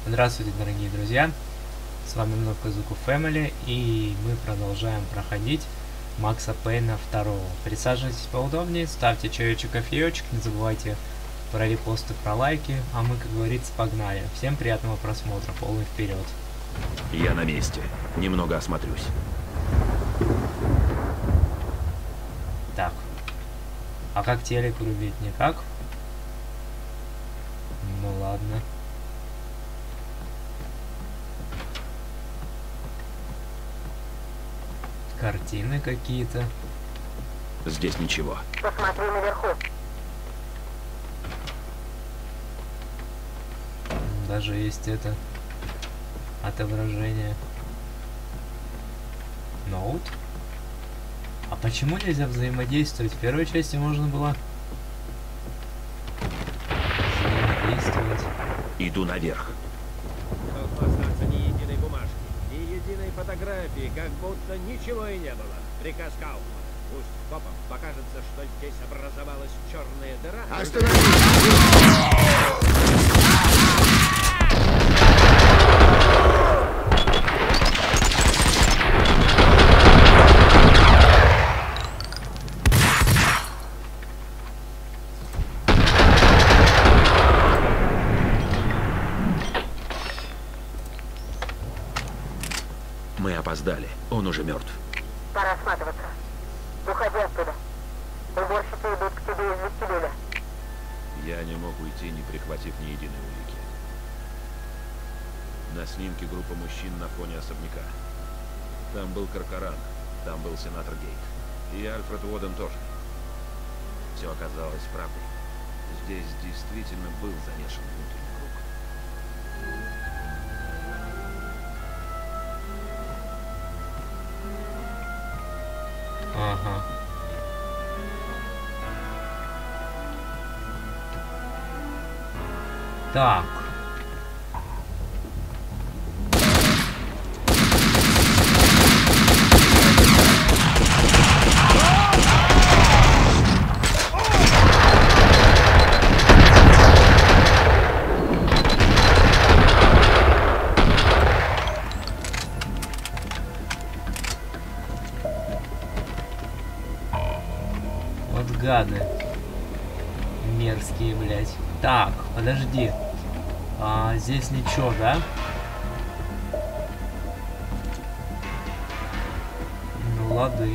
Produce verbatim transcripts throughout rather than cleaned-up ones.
Здравствуйте, дорогие друзья, с вами вновь Казуку Family, и мы продолжаем проходить Макса Пейна второго. Присаживайтесь поудобнее, ставьте чаечек, кофеечек, не забывайте про репосты, про лайки, а мы, как говорится, погнали. Всем приятного просмотра, полный вперед. Я на месте, немного осмотрюсь. Так, а как телек врубить? Никак? Ну ладно. Картины какие-то. Здесь ничего. Посмотри наверху. Даже есть это отображение. Ноут? А почему нельзя взаимодействовать? В первой части можно было взаимодействовать. Иду наверх. Должно остаться ни единой бумажки, ни единой фотографии, как будто ничего и не было. Приказ Кауфмана. Пусть копам покажется, что здесь образовалась черная дыра. Мы опоздали, он уже мертв. Пора сматываться. Уходи оттуда. Уборщицы идут к тебе из вестибюля. Я не мог уйти, не прихватив ни единой улики. На снимке группа мужчин на фоне особняка. Там был Каркаран, там был сенатор Гейт. И Альфред Уоден тоже. Все оказалось правдой. Здесь действительно был замешан внутренний круг. Ага. Так. Гады. Мерзкие, блядь. Так, подожди. А, здесь ничего, да? Ну, лады.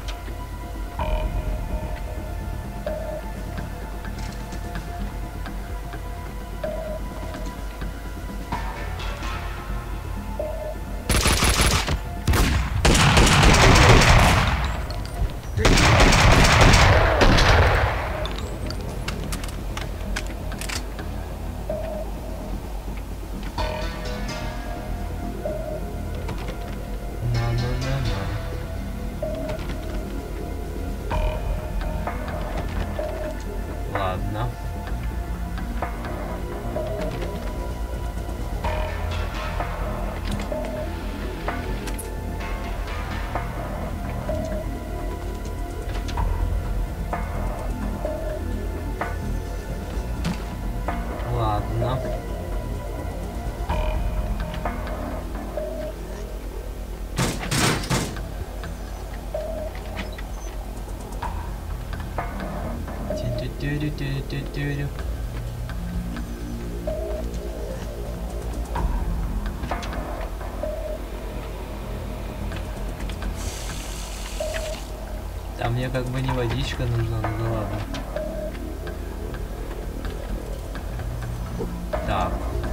Ладно. Ладно. Тю-тю-тю-тю-тю-тю. Там мне как бы не водичка нужна, ну ладно. Так.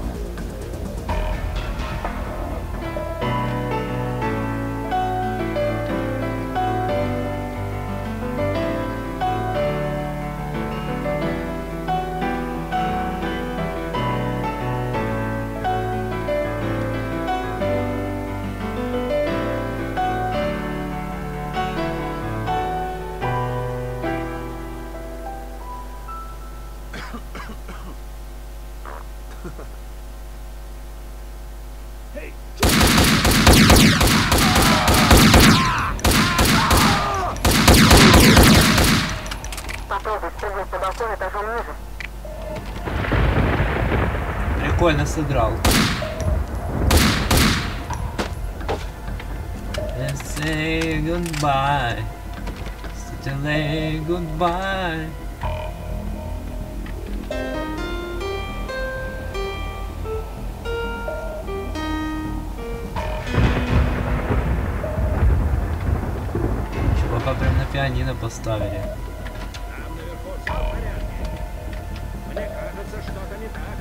Попробуй спрыгнуть на балкон этажом ниже. Прикольно сыграл. say goodbye. Say goodbye. Чувака прям на пианино поставили. Там наверху все в порядке. Мне кажется, что-то не так.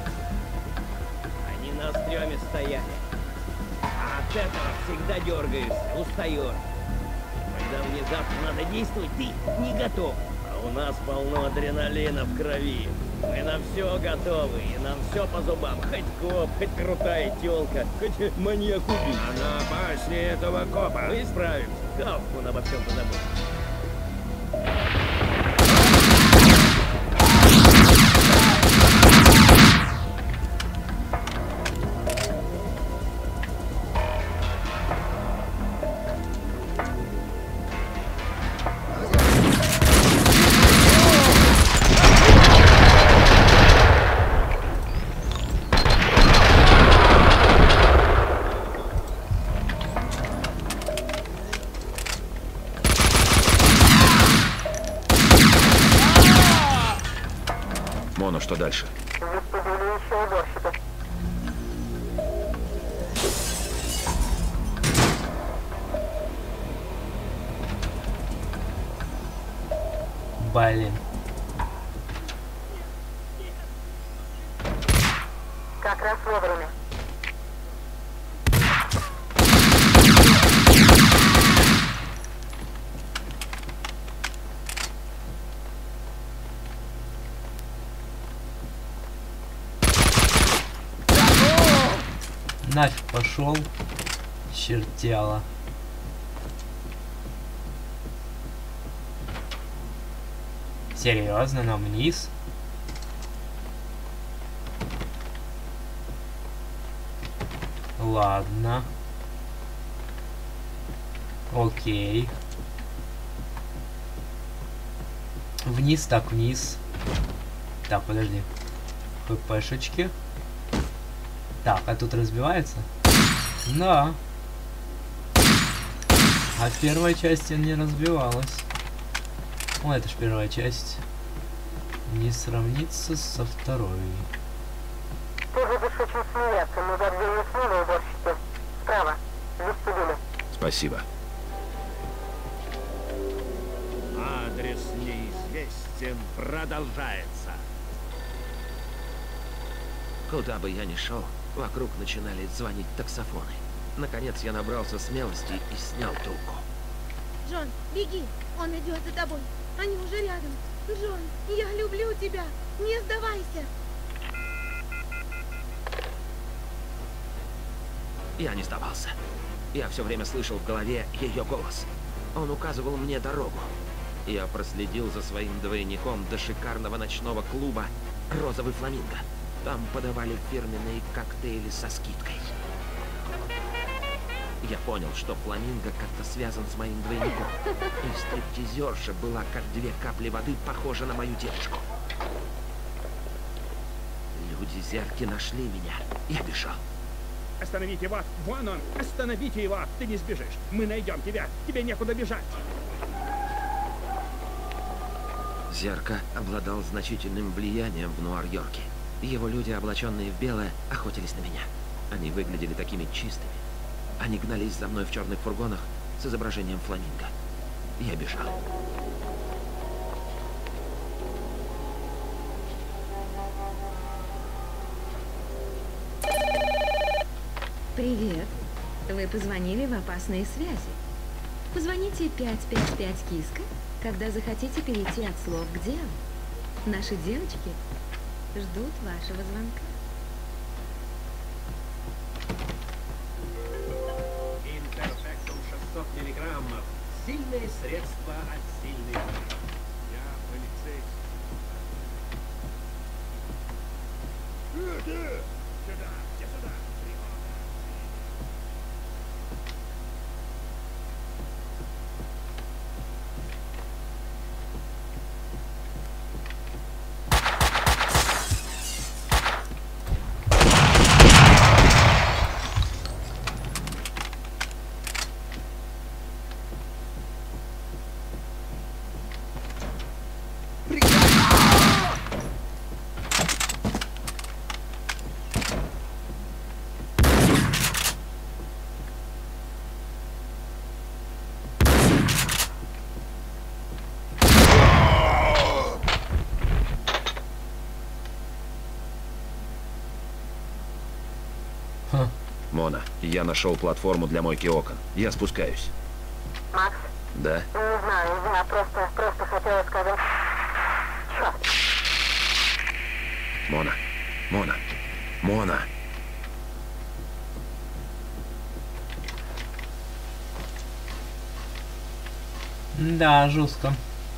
Они на стреме стояли. А от этого всегда дергаешься, устаешь. Когда внезапно надо действовать, ты не готов. А у нас полно адреналина в крови. Мы на все готовы, и нам все по зубам. Хоть коп, хоть крутая телка, хоть маньяк убить. Она опаснее этого копа. Мы справимся. Кауфман обо всем позаботится. Моно, что дальше? Выступили еще уборщики. Блин. Как раз вовремя. Нафиг пошел. Чертяла. Серьезно, нам вниз? Ладно. Окей. Вниз, так, вниз. Так, подожди. ХПшечки. Так, а тут разбивается? Да. А в первой части не разбивалась. О, это ж первая часть. Не сравнится со второй. Ты будешь очень смеяться, но за дверью снова уборщики. Справа, в вестибюле. Спасибо. Адрес неизвестен, продолжается. Куда бы я ни шел, вокруг начинали звонить таксофоны. Наконец я набрался смелости и снял трубку. Джон, беги! Он идет за тобой. Они уже рядом. Джон, я люблю тебя. Не сдавайся. Я не сдавался. Я все время слышал в голове ее голос. Он указывал мне дорогу. Я проследил за своим двойником до шикарного ночного клуба «Розовый фламинго». Там подавали фирменные коктейли со скидкой. Я понял, что фламинго как-то связан с моим двойником. И стриптизерша была как две капли воды, похожа на мою девушку. Люди-зерки нашли меня. Я бежал. Остановите его! Вон он! Остановите его! Ты не сбежишь! Мы найдем тебя! Тебе некуда бежать! Зерка обладал значительным влиянием в Нуар-Йорке. Его люди, облаченные в белое, охотились на меня. Они выглядели такими чистыми. Они гнались за мной в черных фургонах с изображением фламинго. Я бежал. Привет. Вы позвонили в опасные связи. Позвоните пять пять пять киска, когда захотите перейти от слов к делу. Наши девочки ждут вашего звонка. Интерфектум шестьсот миллиграммов. Сильные средства от сильных. Я полицейский. Сюда! Все сюда! Ха. Мона, я нашел платформу для мойки окон. Я спускаюсь. Макс, Да? не знаю, я просто, просто хотела сказать... Черт, Мона. Мона. Мона. Да, жестко.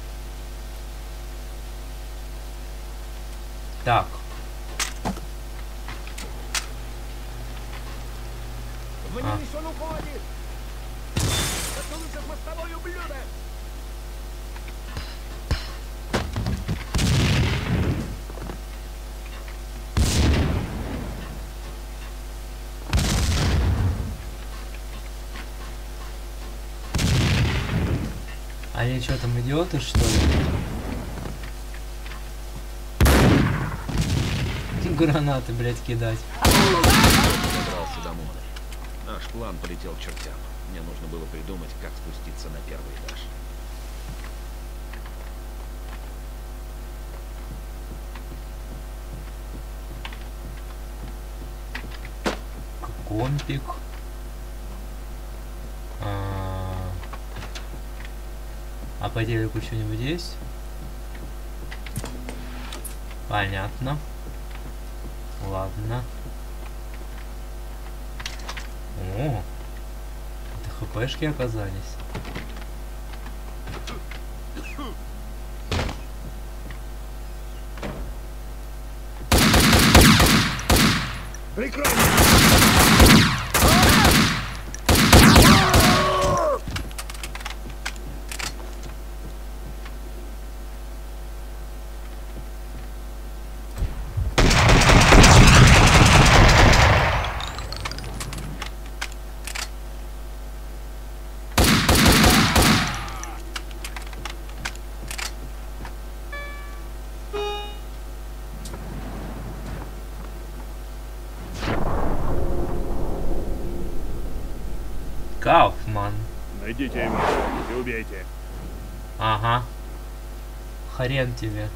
Так. Вниз А. он уходит! Готовится к мостовой, ублюдок! А они что там, идиоты, что ли? Гранаты, блядь, кидать. Добрался до Моны. Наш план полетел к чертям. Мне нужно было придумать, как спуститься на первый этаж. Компик. А, а по телеку что-нибудь есть? Понятно. Ладно. О, это хпшки оказались. Прикрой! Кауфман. Найдите его и убейте. Ага. Хрен тебе.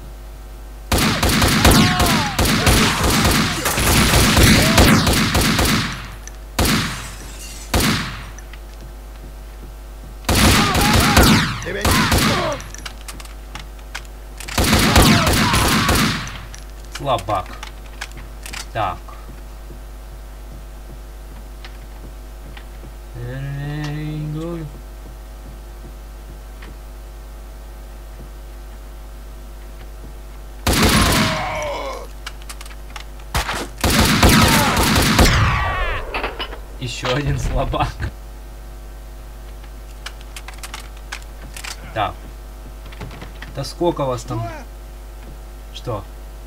Слабак. Так. Еще один слабак. Так. Да сколько вас там? Что?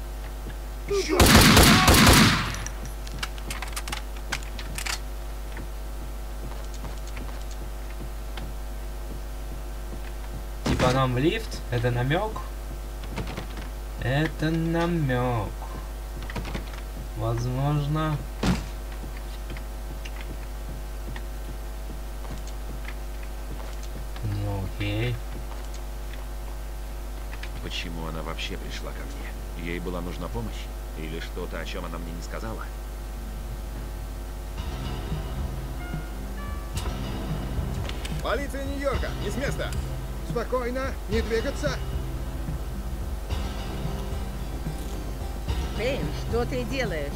Типа нам в лифт? Это намек? Это намек. Возможно. Ну окей. Почему она вообще пришла ко мне? Ей была нужна помощь? Или что-то, о чем она мне не сказала? Полиция Нью-Йорка, не с места. Спокойно, не двигаться. Пейн, что ты делаешь?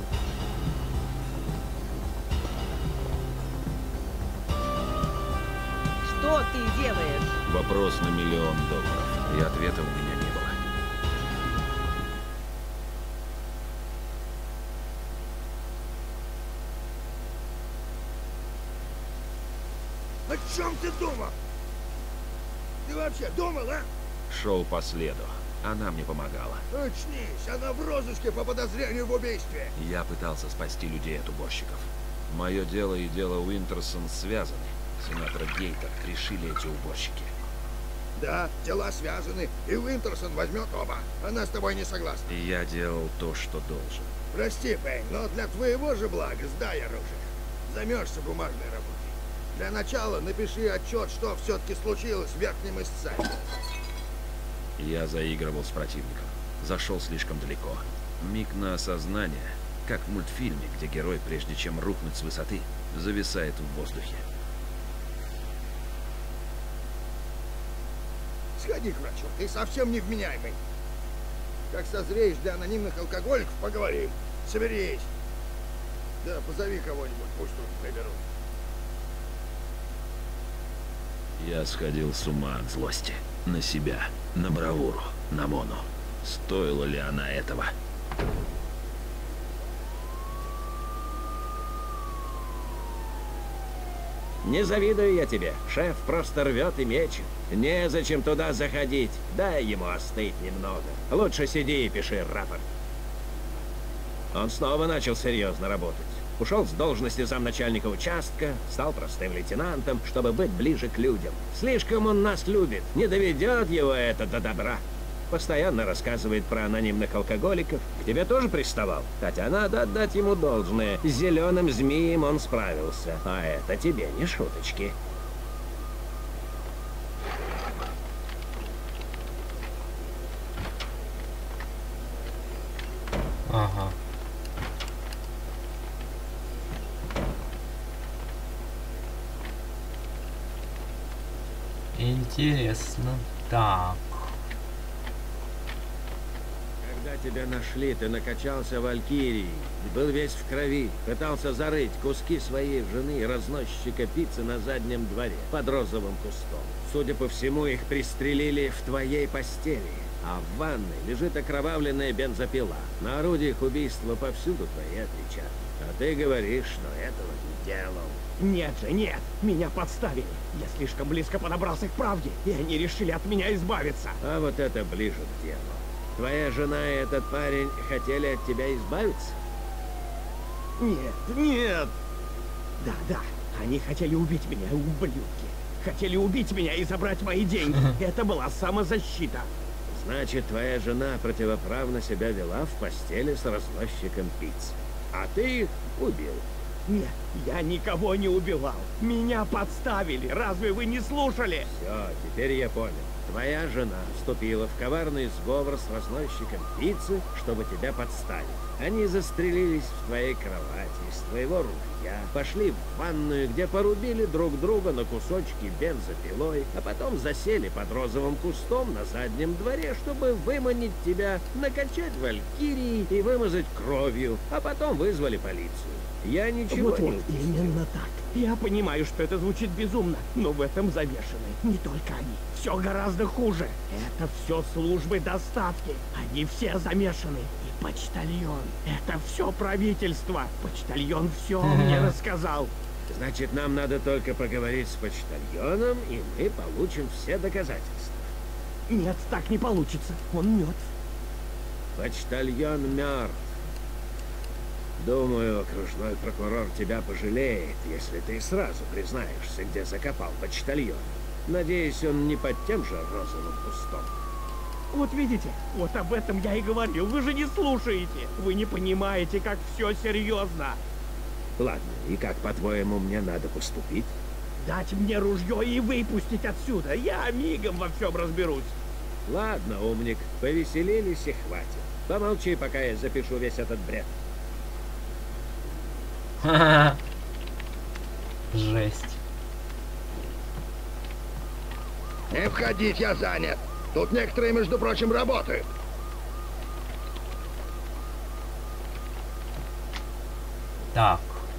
Что ты делаешь? Вопрос на миллион долларов. И ответа у меня не было. О чем ты думал? Ты вообще думал, а? Шел по следу. Она мне помогала. Очнись, она в розыске по подозрению в убийстве. Я пытался спасти людей от уборщиков. Мое дело и дело Уинтерсон связаны. Сенатора Гейта решили эти уборщики. Да, дела связаны, и Уинтерсон возьмет оба. Она с тобой не согласна. И я делал то, что должен. Прости, Пейн, но для твоего же блага сдай оружие. Займешься бумажной работой. Для начала напиши отчет, что все-таки случилось в Верхнем Иссайде. Я заигрывал с противником. Зашел слишком далеко. Миг на осознание, Как в мультфильме, где герой, прежде чем рухнуть с высоты, зависает в воздухе. Сходи к врачу, ты совсем невменяемый. Как созреешь для анонимных алкоголиков, поговорим. Соберись. Да, позови кого-нибудь, пусть тут приберут. Я сходил с ума от злости. На себя, на бравуру, на Мону. Стоила ли она этого? Не завидую я тебе. Шеф просто рвет и мечет. Незачем туда заходить. Дай ему остыть немного. Лучше сиди и пиши рапорт. Он снова начал серьезно работать. Ушел с должности замначальника участка, стал простым лейтенантом, чтобы быть ближе к людям. Слишком он нас любит. Не доведет его это до добра. Постоянно рассказывает про анонимных алкоголиков. К тебе тоже приставал? Хотя надо отдать ему должное. С зеленым змеем он справился. А это тебе не шуточки. Ага. Интересно. Так. Когда тебя нашли, ты накачался валькирией, был весь в крови, пытался зарыть куски своей жены и разносчика пиццы на заднем дворе, под розовым кустом. Судя по всему, их пристрелили в твоей постели, а в ванной лежит окровавленная бензопила. На орудиях убийства повсюду твои отпечатки. А ты говоришь, что этого не делал. Нет же, нет! Меня подставили! Я слишком близко подобрался к правде, и они решили от меня избавиться! А вот это ближе к делу. Твоя жена и этот парень хотели от тебя избавиться? Нет, нет! Да, да, они хотели убить меня, ублюдки. Хотели убить меня и забрать мои деньги. Это была самозащита. Значит, твоя жена противоправно себя вела в постели с разносчиком пиццы. А ты их убил. Нет, я никого не убивал. Меня подставили. Разве вы не слушали? Все, теперь я понял. Твоя жена вступила в коварный сговор с разносчиком пиццы, чтобы тебя подставить. Они застрелились в твоей кровати из твоего ружья, пошли в ванную, где порубили друг друга на кусочки бензопилой, а потом засели под розовым кустом на заднем дворе, чтобы выманить тебя, накачать валькирии и вымазать кровью, а потом вызвали полицию. Я ничего вот, не вот, упустил. именно так. Я понимаю, что это звучит безумно, но в этом замешаны не только они. Все гораздо хуже. Это все службы доставки. Они все замешаны. И почтальон. Это все правительство. Почтальон все мне рассказал. Значит, нам надо только поговорить с почтальоном, и мы получим все доказательства. Нет, так не получится. Он мертв. Почтальон мертв. Думаю, окружной прокурор тебя пожалеет, если ты сразу признаешься, где закопал почтальон. Надеюсь, он не под тем же розовым кустом. Вот видите, вот об этом я и говорил. Вы же не слушаете. Вы не понимаете, как все серьезно. Ладно, и как, по-твоему, мне надо поступить? Дать мне ружье и выпустить отсюда. Я мигом во всем разберусь. Ладно, умник, повеселились и хватит. Помолчи, пока я запишу весь этот бред. Жесть. Не входить, я занят. Тут некоторые, между прочим, работают. Так.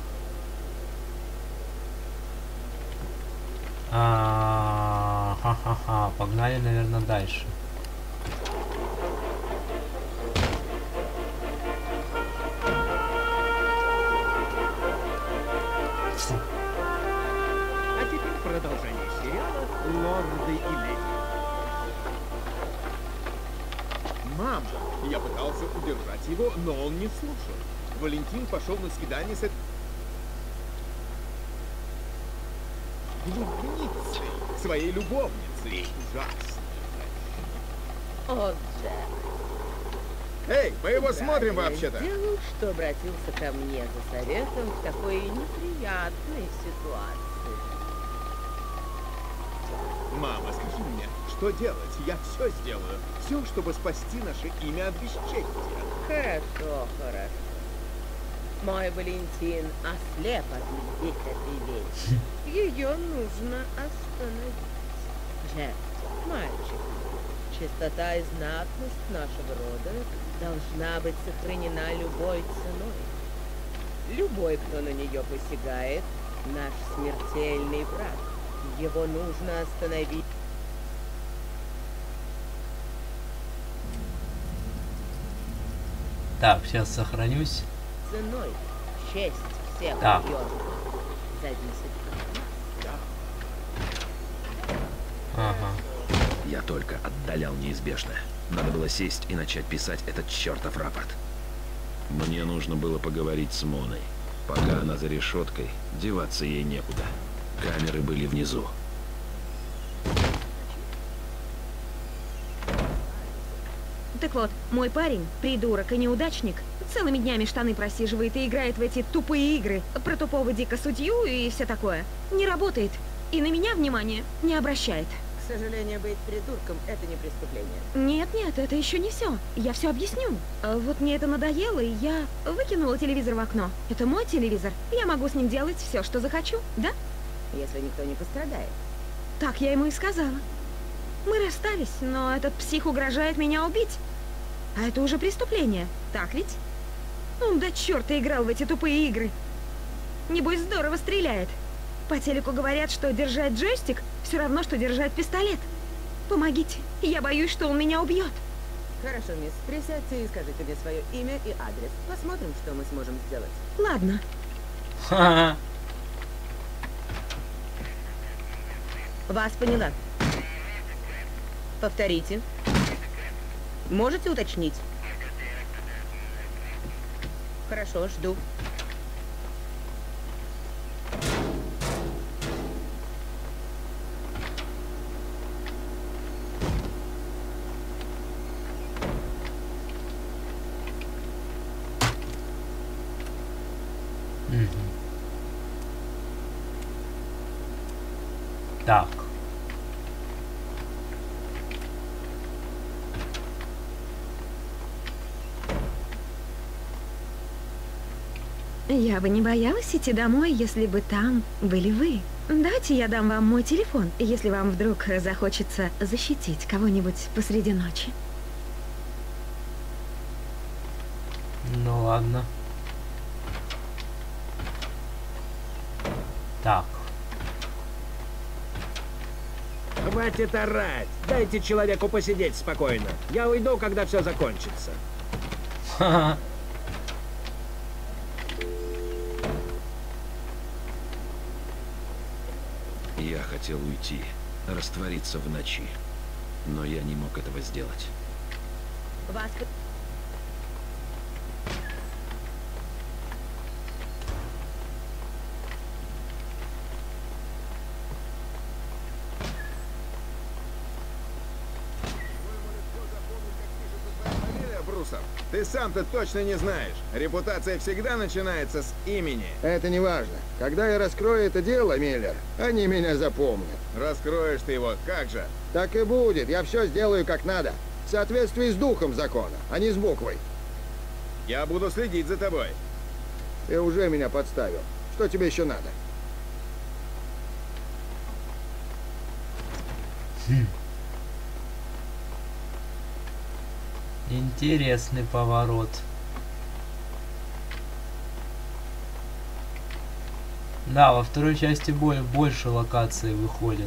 А, ха-ха-ха. Погнали, наверное, дальше. А теперь продолжение сериала «Лорды и леди». Мама! Я пытался удержать его, но он не слушал. Валентин пошел на свидание с этой... Блудницей, своей любовницей. Ужасно. О, Джек. Эй, мы его смотрим Правильно вообще-то. сделал, что обратился ко мне за советом в такой неприятной ситуации. Мама, скажи мне, что делать? Я все сделаю. Все, чтобы спасти наше имя от бесчестия. Хорошо, хорошо. Мой Валентин ослеп от любви к этой вещи. Ее нужно остановить. Джек, мальчик, чистота и знатность нашего рода должна быть сохранена любой ценой. Любой, кто на нее посягает, наш смертельный враг. Его нужно остановить. Так, сейчас сохранюсь. Ценой честь всех Так. Йорков зависит от нас. Ага. Я только отдалял неизбежное. Надо было сесть и начать писать этот чертов рапорт. Мне нужно было поговорить с Моной. Пока она за решеткой, деваться ей некуда. Камеры были внизу. Так вот, мой парень, придурок и неудачник, целыми днями штаны просиживает и играет в эти тупые игры про тупого дико судью и все такое. Не работает. И на меня внимание не обращает. К сожалению, быть придурком – это не преступление. Нет, нет, это еще не все. Я все объясню. А вот мне это надоело, и я выкинула телевизор в окно. Это мой телевизор. Я могу с ним делать все, что захочу, да? Если никто не пострадает. Так я ему и сказала. Мы расстались, но этот псих угрожает меня убить. А это уже преступление, так ведь? Он до черта играл в эти тупые игры. Небось, здорово стреляет. По телеку говорят, что держать джойстик все равно, что держать пистолет. Помогите, я боюсь, что он меня убьет. Хорошо, мисс, присядьте и скажите мне свое имя и адрес. Посмотрим, что мы сможем сделать. Ладно. Ха-ха. Вас поняла. Повторите. Можете уточнить? Хорошо, жду. Мгм. Так. Я бы не боялась идти домой, если бы там были вы. Давайте я дам вам мой телефон, если вам вдруг захочется защитить кого-нибудь посреди ночи. Ну ладно. Так. Хватит орать! Дайте человеку посидеть спокойно. Я уйду, когда все закончится. Ха-ха. Я хотел уйти, раствориться в ночи. Но я не мог этого сделать. Вас... Брусов, ты сам-то точно не знаешь. Репутация всегда начинается с имени. Это не важно. Когда я раскрою это дело, Миллер, они меня запомнят. Раскроешь ты его, как же? Так и будет. Я все сделаю как надо. В соответствии с духом закона, а не с буквой. Я буду следить за тобой. Ты уже меня подставил. Что тебе еще надо? Хм. Интересный поворот. Да, во второй части более больше локаций выходит.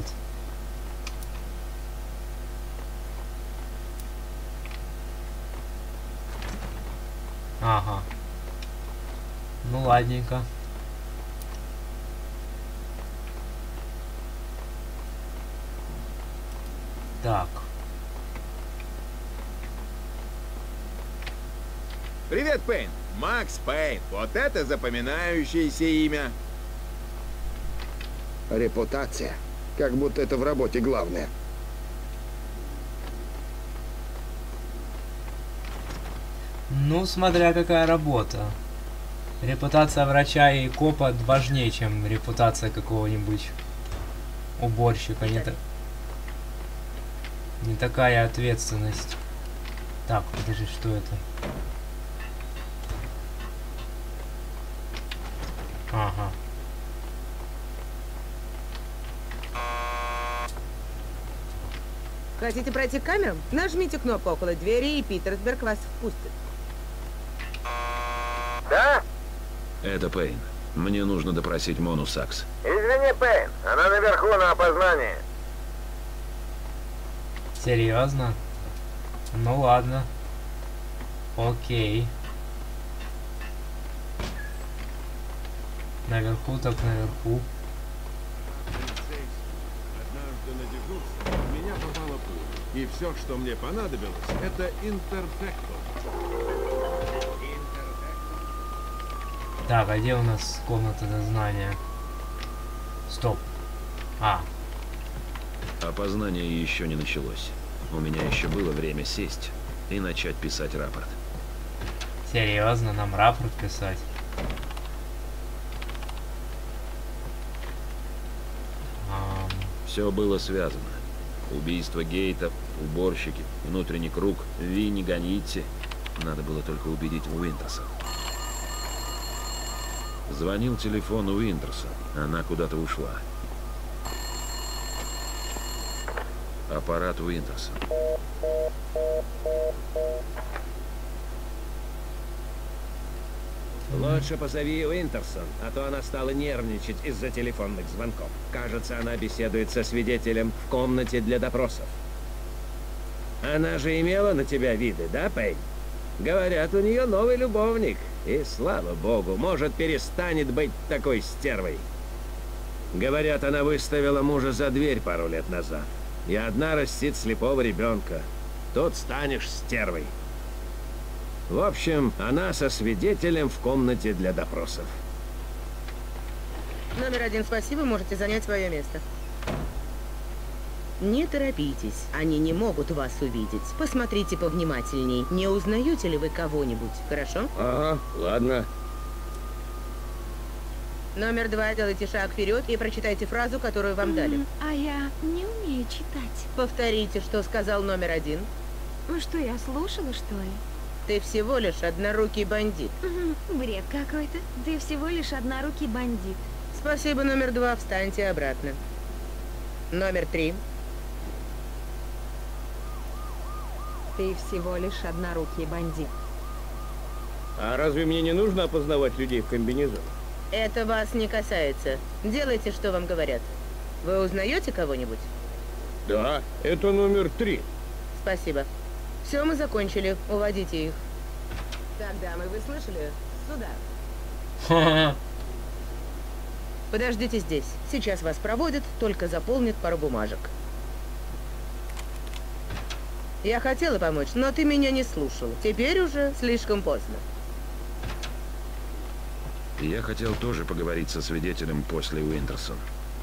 Ага. Ну ладненько. Так. Привет, Пейн. Макс Пейн. Вот это запоминающееся имя. Репутация. Как будто это в работе главное. Ну, смотря какая работа. Репутация врача и копа важнее, чем репутация какого-нибудь уборщика. Не, та... Не такая ответственность. Так, подожди, что это? Ага. Хотите пройти к камерам? Нажмите кнопку около двери, и Питерсберг вас впустит. Да? Это Пейн. Мне нужно допросить Мону Сакс. Извини, Пейн, она наверху на опознании. Серьезно? Ну ладно. Окей. Наверху так наверху. Однажды на дежурстве в меня попала пуля. И все, что мне понадобилось, это интерфектор. Так, а где у нас комната дознания? Стоп. А. Опознание еще не началось. У меня еще было время сесть и начать писать рапорт. Серьезно, нам рапорт писать? Um... Все было связано. Убийство Гейта, уборщики, внутренний круг, Винни Ганьитти. Надо было только убедить Уинтерса. Звонил телефон Уинтерса. Она куда-то ушла. Аппарат Уинтерса. Лучше позови Уинтерсон, а то она стала нервничать из-за телефонных звонков. Кажется, она беседует со свидетелем в комнате для допросов. Она же имела на тебя виды, да, Пейн? Говорят, у нее новый любовник. И, слава богу, может, перестанет быть такой стервой. Говорят, она выставила мужа за дверь пару лет назад. И одна растит слепого ребенка. Тут станешь стервой. В общем, она со свидетелем в комнате для допросов. Номер один, спасибо, можете занять свое место. Не торопитесь, они не могут вас увидеть. Посмотрите повнимательней. Не узнаете ли вы кого-нибудь, хорошо? Ага, ладно. Номер два, делайте шаг вперед и прочитайте фразу, которую вам дали. А я не умею читать. Повторите, что сказал номер один. Ну что, я слушала, что ли? Ты всего лишь однорукий бандит. Угу, бред какой-то. Ты всего лишь однорукий бандит. Спасибо, номер два, встаньте обратно. Номер три. Ты всего лишь однорукий бандит. А разве мне не нужно опознавать людей в комбинезонах? Это вас не касается. Делайте, что вам говорят. Вы узнаете кого-нибудь? Да, это номер три. Спасибо. Все, мы закончили. Уводите их. Так, дамы, вы слышали? Сюда. Подождите здесь. Сейчас вас проводят, только заполнят пару бумажек. Я хотела помочь, но ты меня не слушал. Теперь уже слишком поздно. Я хотел тоже поговорить со свидетелем после Уинтерсон.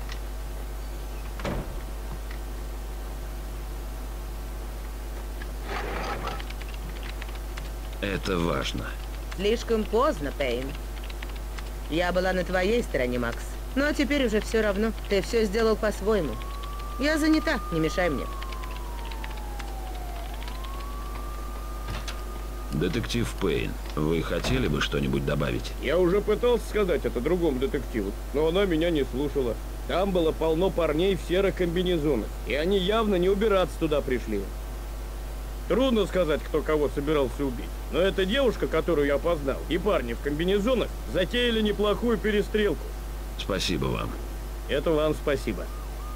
Это важно. Слишком поздно, Пейн. Я была на твоей стороне, Макс. Но теперь уже все равно. Ты все сделал по-своему. Я занята, не мешай мне. Детектив Пейн, вы хотели бы что-нибудь добавить? Я уже пытался сказать это другому детективу, но она меня не слушала. Там было полно парней в серых комбинезонах, и они явно не убираться туда пришли. Трудно сказать, кто кого собирался убить, но эта девушка, которую я опознал, и парни в комбинезонах затеяли неплохую перестрелку. Спасибо вам. Это вам спасибо.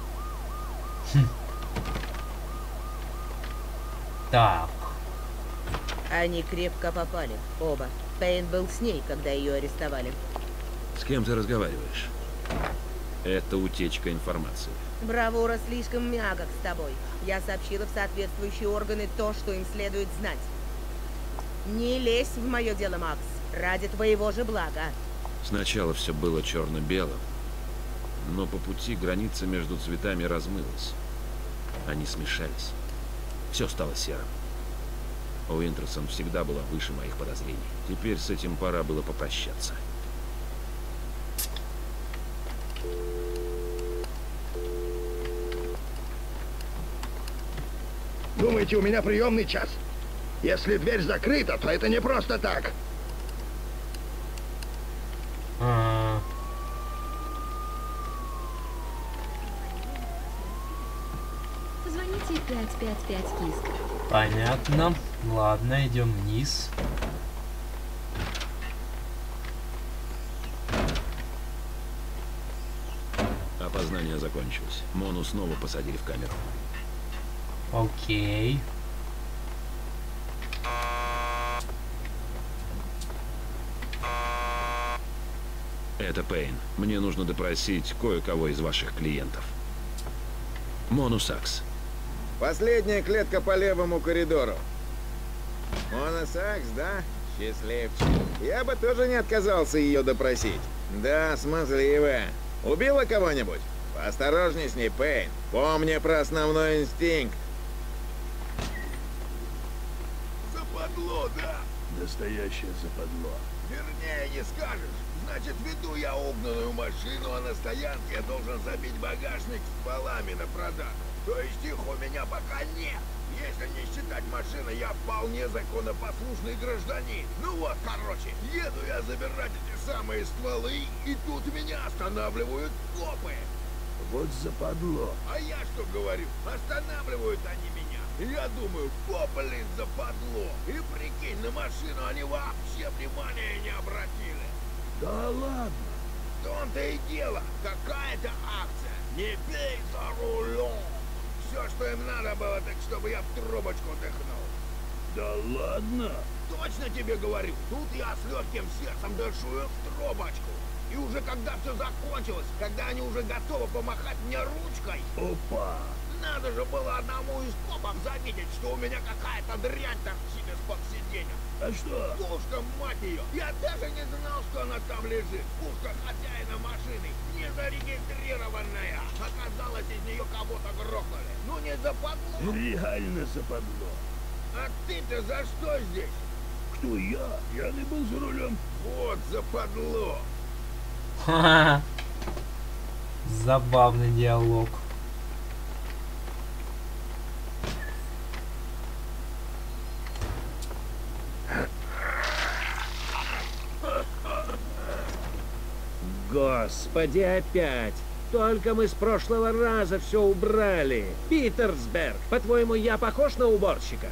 Так. Они крепко попали, оба. Пейн был с ней, когда ее арестовали. С кем ты разговариваешь? Это утечка информации. Бравура слишком мягок с тобой. Я сообщила в соответствующие органы то, что им следует знать. Не лезь в мое дело, Макс. Ради твоего же блага. Сначала все было черно-белым, но по пути граница между цветами размылась. Они смешались. Все стало серым. Уинтерсон всегда была выше моих подозрений. Теперь с этим пора было попрощаться. Думаете, у меня приемный час? Если дверь закрыта, то это не просто так. А, Позвоните пять пять пять киска. Понятно. Ладно, идем вниз. Опознание закончилось. Мону снова посадили в камеру. Окей. Это Пейн. Мне нужно допросить кое-кого из ваших клиентов. Мону Сакс. Последняя клетка по левому коридору. Мона Сакс, да? Счастливчик. Я бы тоже не отказался ее допросить. Да, смазливая. Убила кого-нибудь? Поосторожней с ней, Пейн. Помни про основной инстинкт. Западло, да? Настоящее западло. Вернее, не скажешь. Значит, веду я угнанную машину, а на стоянке я должен забить багажник стволами на продажу. То есть их у меня пока нет. Если не считать машины, я вполне законопослушный гражданин. Ну вот, короче, еду я забирать эти самые стволы, и тут меня останавливают копы. Вот западло. А я что говорю? Останавливают они меня. И я думаю, о, блин, западло. И прикинь, на машину они вообще внимания не обратили. Да ладно. В том-то и дело. Какая-то акция. Не пей за рулем. Все, что им надо было, так чтобы я в трубочку дыхнул. Да ладно. Точно тебе говорю. Тут я с легким сердцем дышу в трубочку. И уже когда все закончилось, когда они уже готовы помахать мне ручкой... Опа! Надо же было одному из копов заметить, что у меня какая-то дрянь торчит из-под сиденья. А что? Пушка, мать ее! Я даже не знал, что она там лежит. Пушка хозяина машины, не зарегистрированная. Оказалось, из нее кого-то грохнули. Ну не западло? Реально западло. А ты-то за что здесь? Кто я? Я не был за рулем. Вот западло. Ха-ха. Забавный диалог. Господи, опять! Только мы с прошлого раза все убрали. Питерсберг, по-твоему, я похож на уборщика?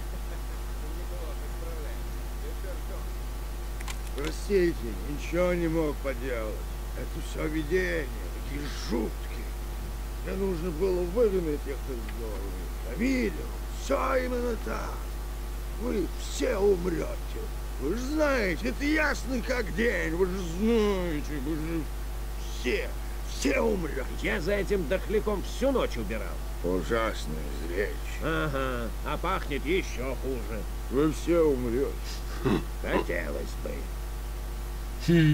Простите, ничего не мог поделать. Это все видение, такие жуткие. Мне нужно было выгнать их из головы. Я видел, все именно так. Вы все умрете. Вы же знаете, это ясно как день. Вы же знаете, вы же все, все умрете. Я за этим дохляком всю ночь убирал. Ужасное зрелище. Ага, а пахнет еще хуже. Вы все умрете. Хотелось бы. Хм.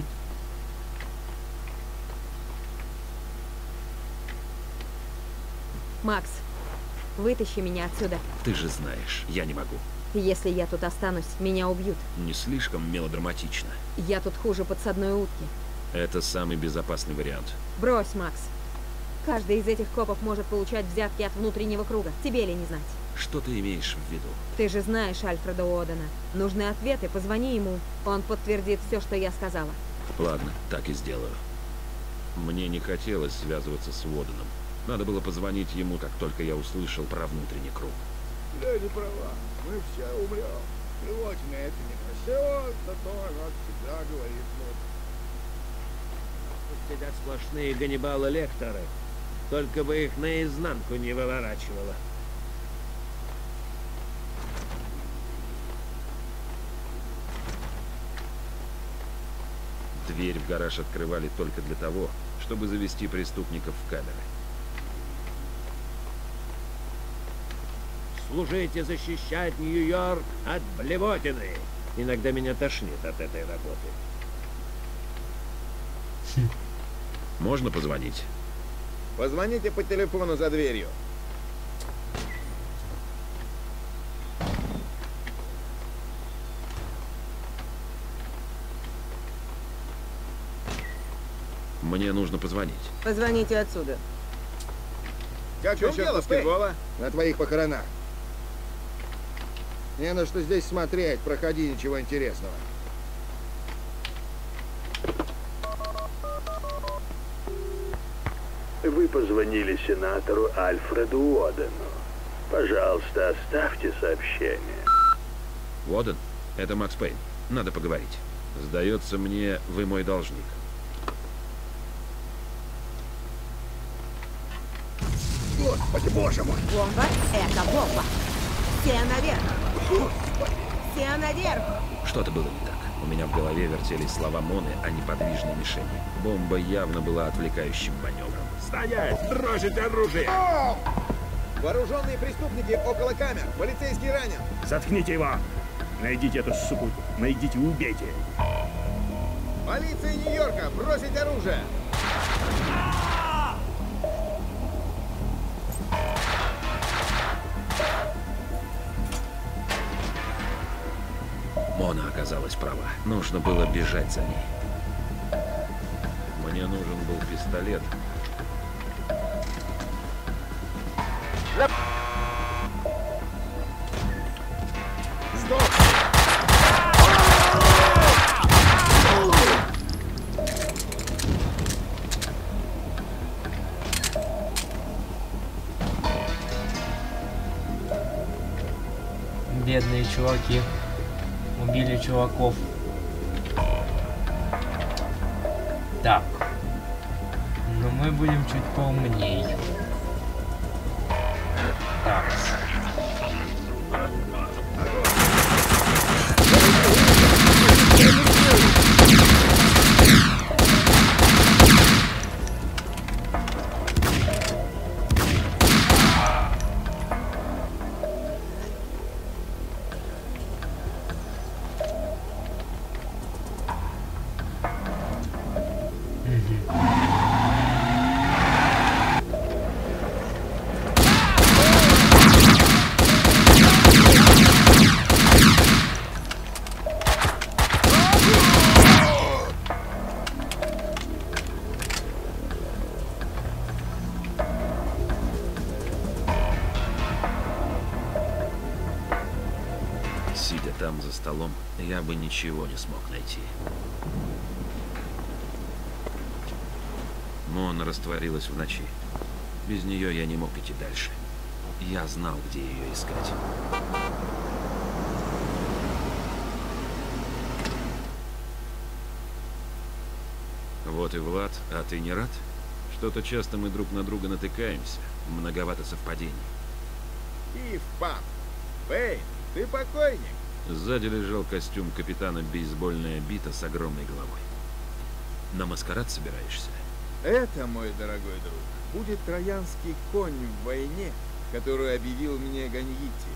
Макс, вытащи меня отсюда. Ты же знаешь, я не могу. Если я тут останусь, меня убьют. Не слишком мелодраматично. Я тут хуже подсадной утки. Это самый безопасный вариант. Брось, Макс. Каждый из этих копов может получать взятки от внутреннего круга. Тебе ли не знать? Что ты имеешь в виду? Ты же знаешь Альфреда Уодена. Нужны ответы, позвони ему. Он подтвердит все, что я сказала. Ладно, так и сделаю. Мне не хотелось связываться с Уоденом. Надо было позвонить ему, как только я услышал про внутренний круг. Леди права, мы все умрем. И вот на это некрасиво, зато она всегда говорит вот. Тут сидят сплошные Ганнибалы Лекторы. Только бы их наизнанку не выворачивало. Дверь в гараж открывали только для того, чтобы завести преступников в камеры. Служить и защищать Нью-Йорк от блевотины. Иногда меня тошнит от этой работы. Можно позвонить? Позвоните по телефону за дверью. Мне нужно позвонить. Позвоните отсюда. Как насчет баскетбола? На твоих похоронах. Не на что здесь смотреть, проходи, ничего интересного. Вы позвонили сенатору Альфреду Уодену. Пожалуйста, оставьте сообщение. Уоден, это Макс Пейн. Надо поговорить. Сдается мне, вы мой должник. Господи, боже мой! Бомба — это бомба. Все наверх. Все наверх. Что-то было не так. У меня в голове вертелись слова Моны о неподвижной мишени. Бомба явно была отвлекающим маневром. Стоять! Бросить оружие! Вооруженные преступники около камер. Полицейский ранен. Заткните его! Найдите эту суку. Найдите и убейте. Полиция Нью-Йорка! Бросить оружие! Мона оказалась права. Нужно было бежать за ней. Мне нужен был пистолет. Стоп! Бедные чуваки. Убили чуваков. Так. Но мы будем чуть поумней. Так. Сидя там за столом, я бы ничего не смог найти. Мона растворилась в ночи. Без нее я не мог идти дальше. Я знал, где ее искать. Вот и Влад, а ты не рад? Что-то часто мы друг на друга натыкаемся. Многовато совпадений. И в пап. Пейн, ты покойник. Сзади лежал костюм капитана бейсбольная бита с огромной головой. На маскарад собираешься? Это, мой дорогой друг, будет троянский конь в войне, которую объявил мне Ганьити.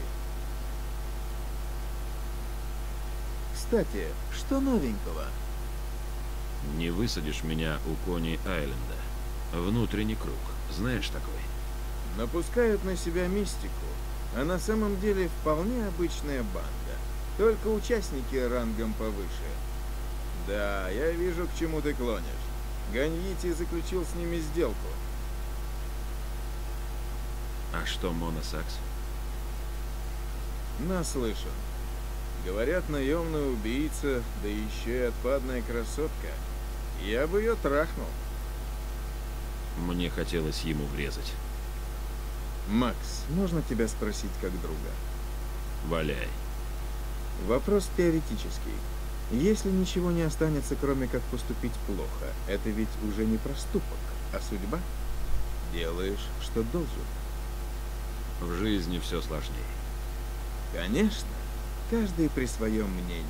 Кстати, что новенького? Не высадишь меня у Кони Айленда. Внутренний круг. Знаешь такой? Напускают на себя мистику, а на самом деле вполне обычная банда. Только участники рангом повыше. Да, я вижу, к чему ты клонишь. Ганьити заключил с ними сделку. А что Мона Сакс? Наслышан. Говорят, наемная убийца, да еще и отпадная красотка. Я бы ее трахнул. Мне хотелось ему врезать. Макс, можно тебя спросить как друга? Валяй. Вопрос теоретический. Если ничего не останется, кроме как поступить плохо, это ведь уже не проступок, а судьба. Делаешь, что должен. В жизни все сложнее. Конечно. Каждый при своем мнении.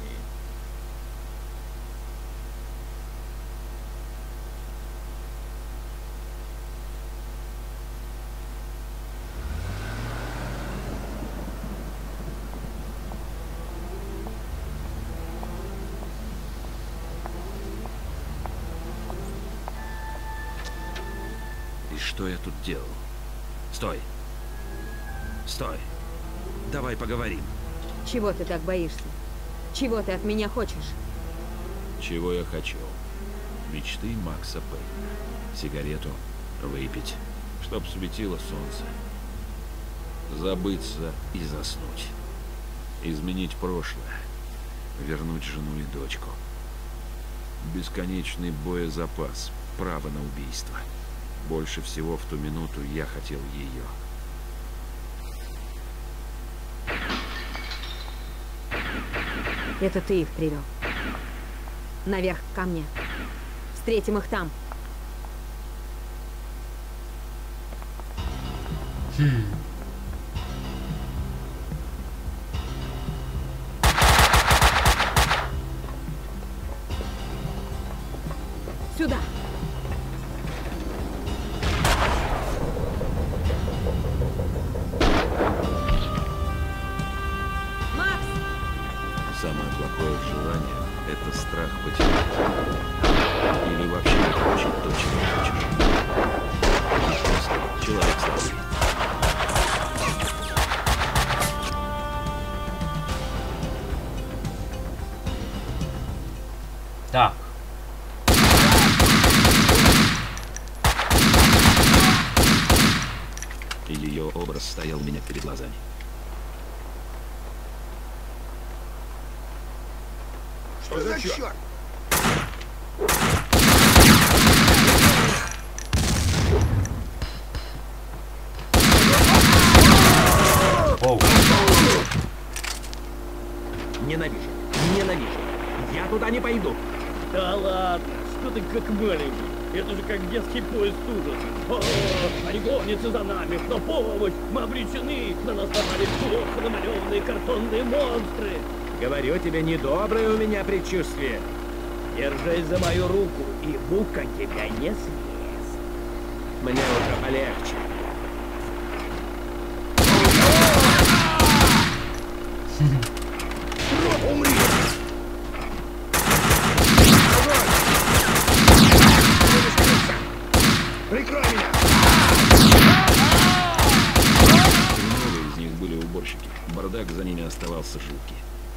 И что я тут делал? Стой. Стой. Давай поговорим. Чего ты так боишься? Чего ты от меня хочешь? Чего я хочу? Мечты Макса Пейна. Сигарету выпить, чтоб светило солнце. Забыться и заснуть. Изменить прошлое. Вернуть жену и дочку. Бесконечный боезапас. Право на убийство. Больше всего в ту минуту я хотел ее. Это ты их привел. Наверх, ко мне. Встретим их там. Хм. Сюда. Самое плохое желание — это страх потерять. Или вообще не получить то, чего хочешь. И просто человек слабый. Так. И ее образ стоял у меня перед глазами. Что за черт? Оу. Ненавижу, ненавижу. Я туда не пойду. Да ладно, что ты как маленький. Это же как детский поезд ужаса. О, они гонятся за нами, в помощь. Мы обречены, на нас напали плохо намалеванные картонные монстры. Говорю тебе, недоброе у меня предчувствие. Держись за мою руку, и бука тебя не съест. Мне уже полегче. Умри! Прикрой меня! Хреновые из них были уборщики. Бардак за ними оставался жуткий.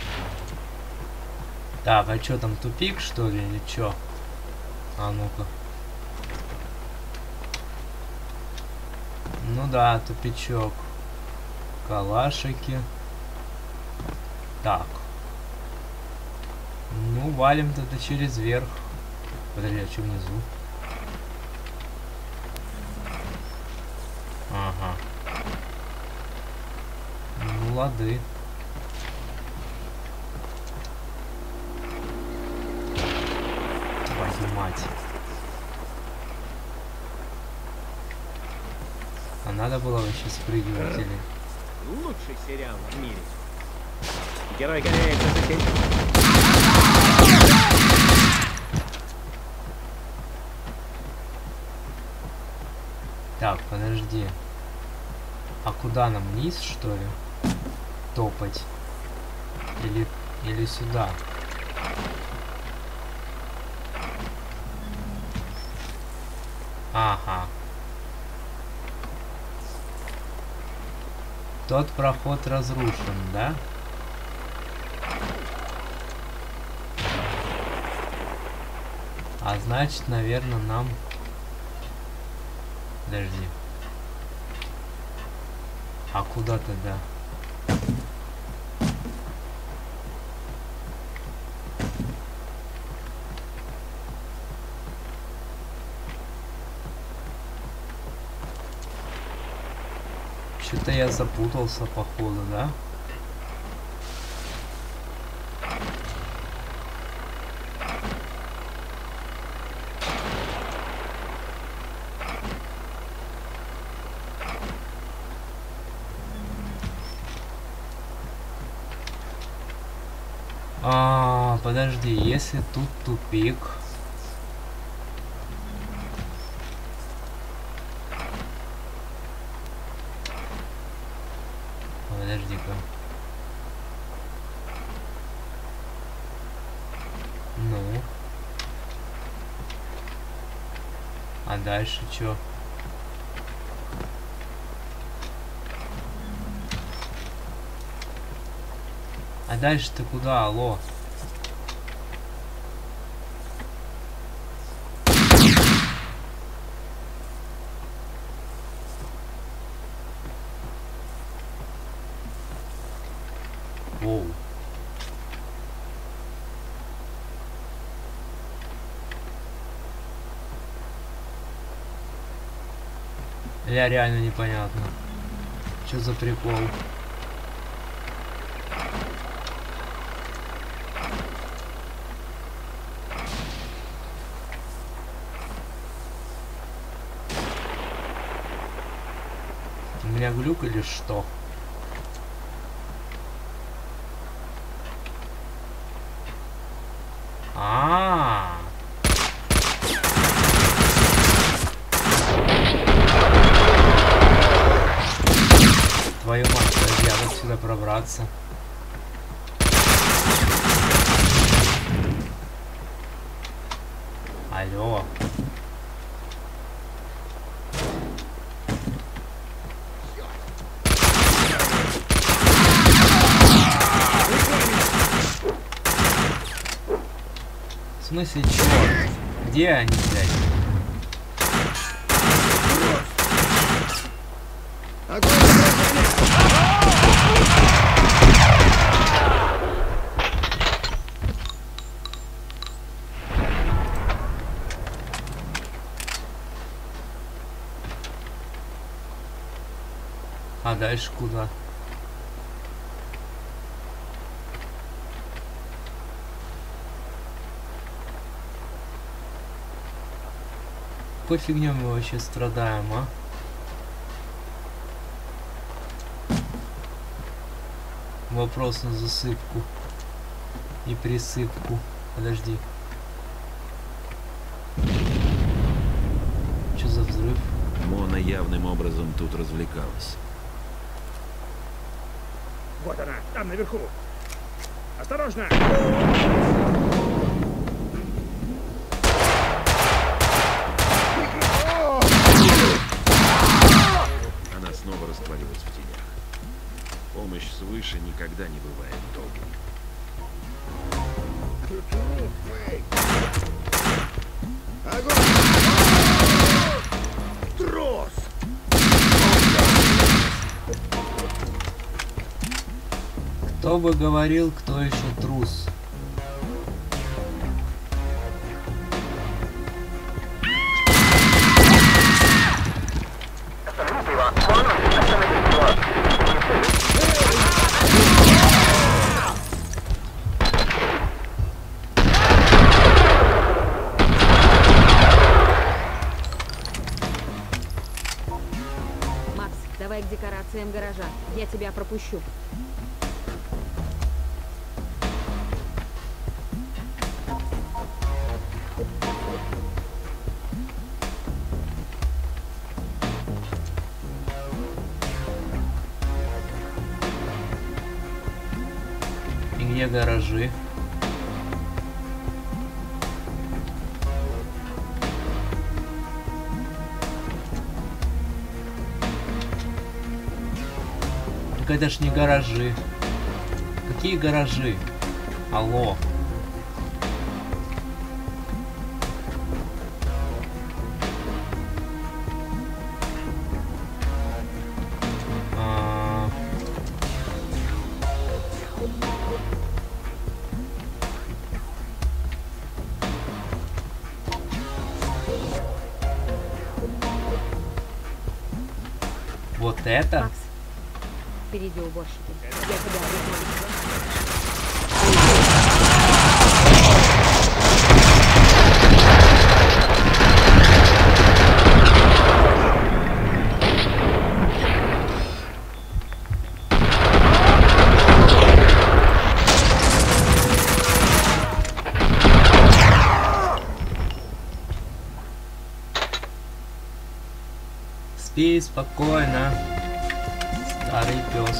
Так, а что там, тупик, что ли, или чё? А ну-ка. Ну да, тупичок. Калашики. Так. Ну, валим тогда через верх. Подожди, а что внизу? Ага. Ну, лады. Твою мать. А надо было вообще спрыгивать или... Лучший сериал в мире. Герой гоняет за соседей. Так, подожди. А куда нам? Вниз, что ли? Топать? Или, или сюда? Ага. Тот проход разрушен, да? А значит, наверное, нам... Подожди. А куда тогда? Что-то я запутался, походу, да? А, подожди, если тут тупик. Подожди-ка. Ну. А дальше чё? А дальше ты куда, алло? Воу. Я реально непонятно. Что за прикол? меня глюк или что? А-а-а. Твою мать, подожди, а как сюда пробраться? Алло. В смысле, чё? Где они, блядь? А дальше куда? Какой фигней мы вообще страдаем, а? Вопрос на засыпку и присыпку. Подожди. Что за взрыв? Мона явным образом тут развлекалась. Вот она, там наверху. Осторожно! Она снова растворилась в тенях. Помощь свыше никогда не бывает долгой. Трос! Кто бы говорил, кто еще трус? Макс, давай к декорациям гаража. Я тебя пропущу. И где гаражи? Так это ж не гаражи. Какие гаражи? Алло. А... Вот это? Макс, впереди уборщики. Я тебя объясню. Спи спокойно, старый пес.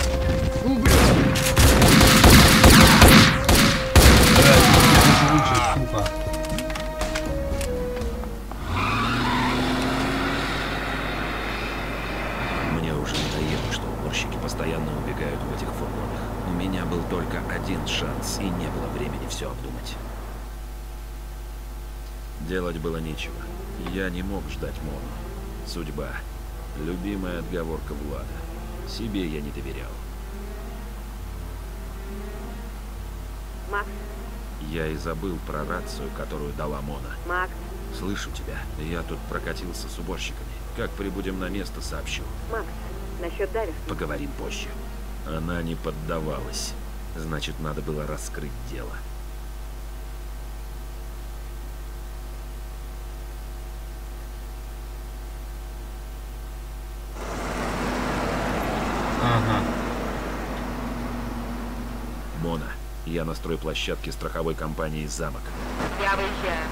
Сука. Мне уже надоело, что уборщики постоянно убегают в этих фургонах. У меня был только один шанс, и не было времени все обдумать. Делать было нечего. Я не мог ждать Мону. Судьба. Любимая отговорка Влада. Себе я не доверял. Макс. Я и забыл про рацию, которую дала Мона. Макс. Слышу тебя. Я тут прокатился с уборщиками. Как прибудем на место, сообщу. Макс, насчет Дарьи. Поговорим позже. Она не поддавалась. Значит, надо было раскрыть дело. Я на стройплощадке страховой компании «Замок». Я выезжаю.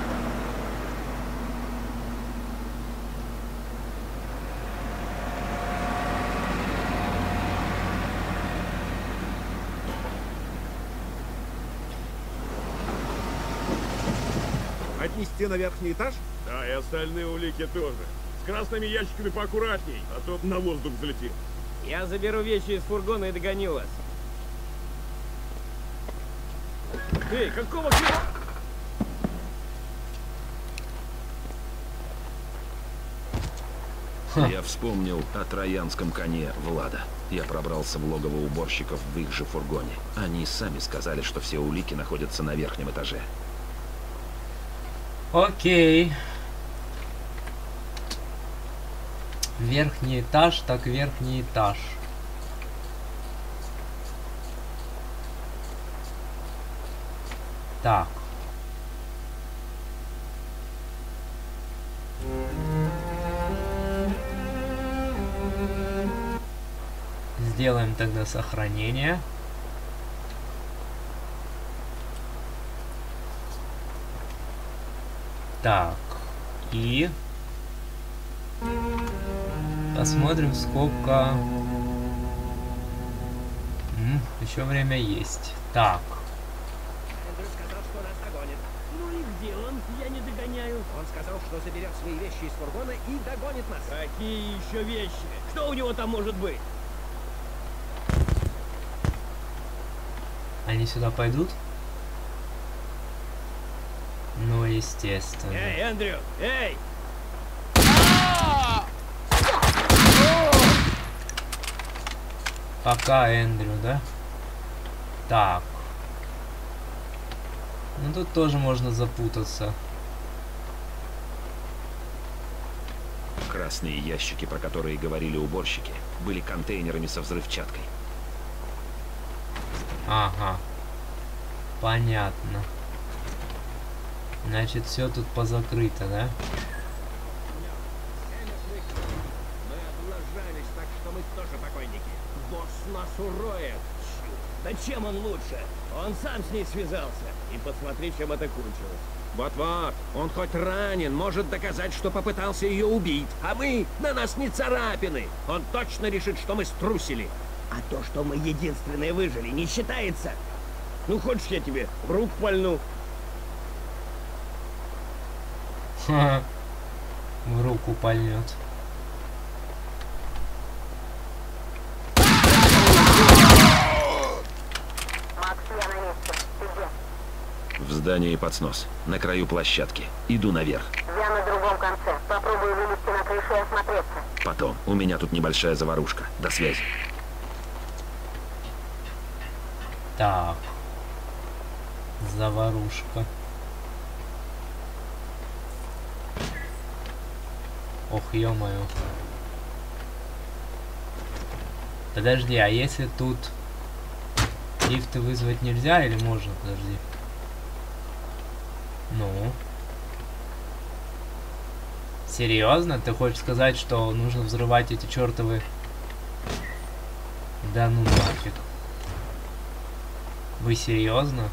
Отнести на верхний этаж? Да, и остальные улики тоже. С красными ящиками поаккуратней, а то на воздух взлетим. Я заберу вещи из фургона и догоню вас. Эй, какого хера? Я вспомнил о троянском коне Влада. Я пробрался в логово уборщиков в их же фургоне. Они сами сказали, что все улики находятся на верхнем этаже. Окей. Верхний этаж, так верхний этаж. Так. Сделаем тогда сохранение. Так. И посмотрим, сколько... М, еще время есть. Так. Эндрю сказал, что нас догонит. Ну и где он? Я не догоняю. Он сказал, что заберет свои вещи из фургона и догонит нас. Какие еще вещи? Что у него там может быть? Они сюда пойдут? Ну, естественно. Эй, Эндрю! Эй! Пока, Эндрю, да? Так. Ну, тут тоже можно запутаться. Красные ящики, про которые говорили уборщики, были контейнерами со взрывчаткой. Ага. Понятно. Значит, все тут позакрыто, да? Мы облажались, так что мы тоже покойники. Босс нас уроет. Да чем он лучше? Он сам с ней связался. И посмотри, чем это кончилось. Вот-вот, он хоть ранен, может доказать, что попытался ее убить. А мы, на нас не царапины. Он точно решит, что мы струсили. А то, что мы единственные выжили, не считается. Ну, хочешь, я тебе в руку пальну? Ха, в руку пальнет. Макс, я на месте. Ты где? В здании под снос, на краю площадки. Иду наверх. Я на другом конце. Попробую вылезти на крышу и осмотреться. Потом. У меня тут небольшая заварушка. До связи. Так. Заварушка. Ох, ё-моё. Подожди, а если тут лифты вызвать нельзя или можно? Подожди. Ну. Серьезно? Ты хочешь сказать, что нужно взрывать эти чертовы... Да ну нафиг. Вы серьезно?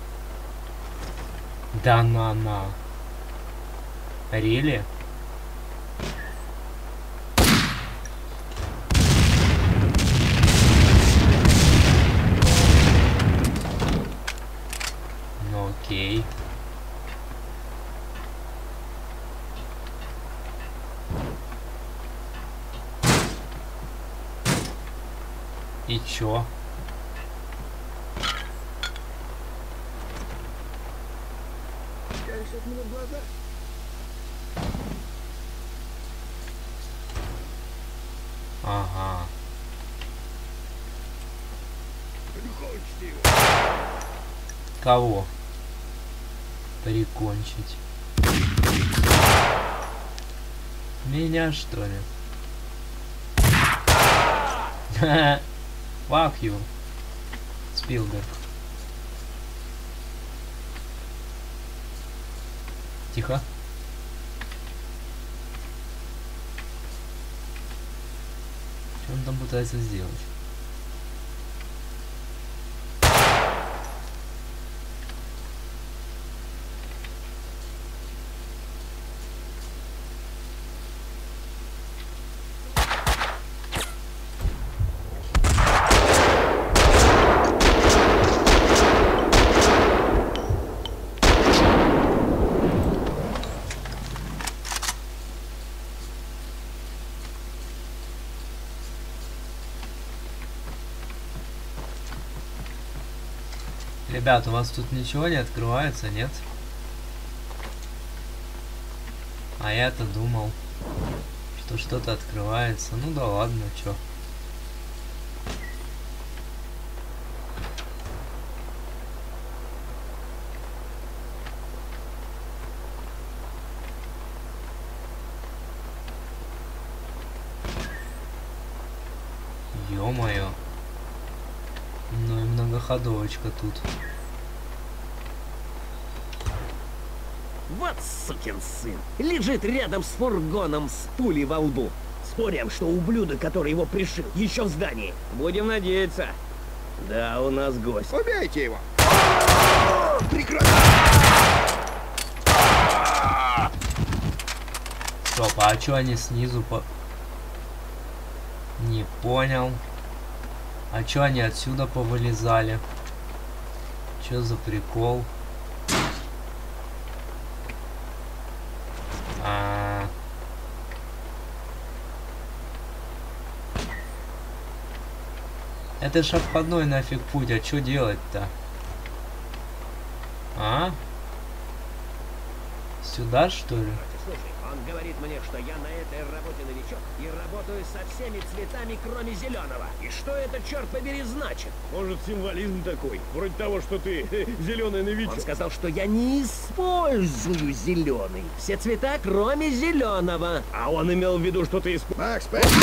Да на-на. Really? Ну окей. И чё? Кажется, мне в глаза. Ага. Прикончите его. Кого? Прикончить. Меня, что ли? Fuck you, Спилберг. Тихо. Что он там пытается сделать? Ребят, у вас тут ничего не открывается, нет? А я-то думал, что что-то открывается. Ну да ладно, чё. Ё-моё. Ну и многоходовочка тут. Вот сукин сын. Лежит рядом с фургоном с пулей во лбу. Спорим, что ублюдок, который его пришил, еще в здании. Будем надеяться. Да, у нас гость. Убейте его! Стоп, а чё они снизу по... Не понял. А чё они отсюда повылезали? Чё за прикол? А... Это ж обходной нафиг путь, а чё делать-то? А? Сюда, что ли? Слушай, он говорит мне, что я на этой работе новичок и работаю со всеми цветами, кроме зеленого. И что это, черт побери, значит? Может, символизм такой, вроде того, что ты зеленый новичок. Он сказал, что я не использую зеленый. Все цвета, кроме зеленого. А он имел в виду, что ты используешь. Макс, спасибо!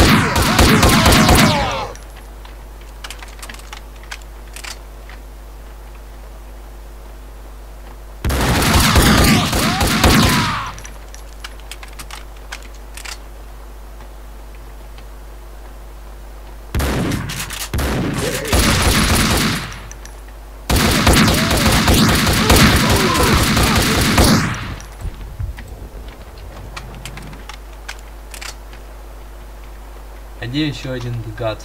А где еще один гад?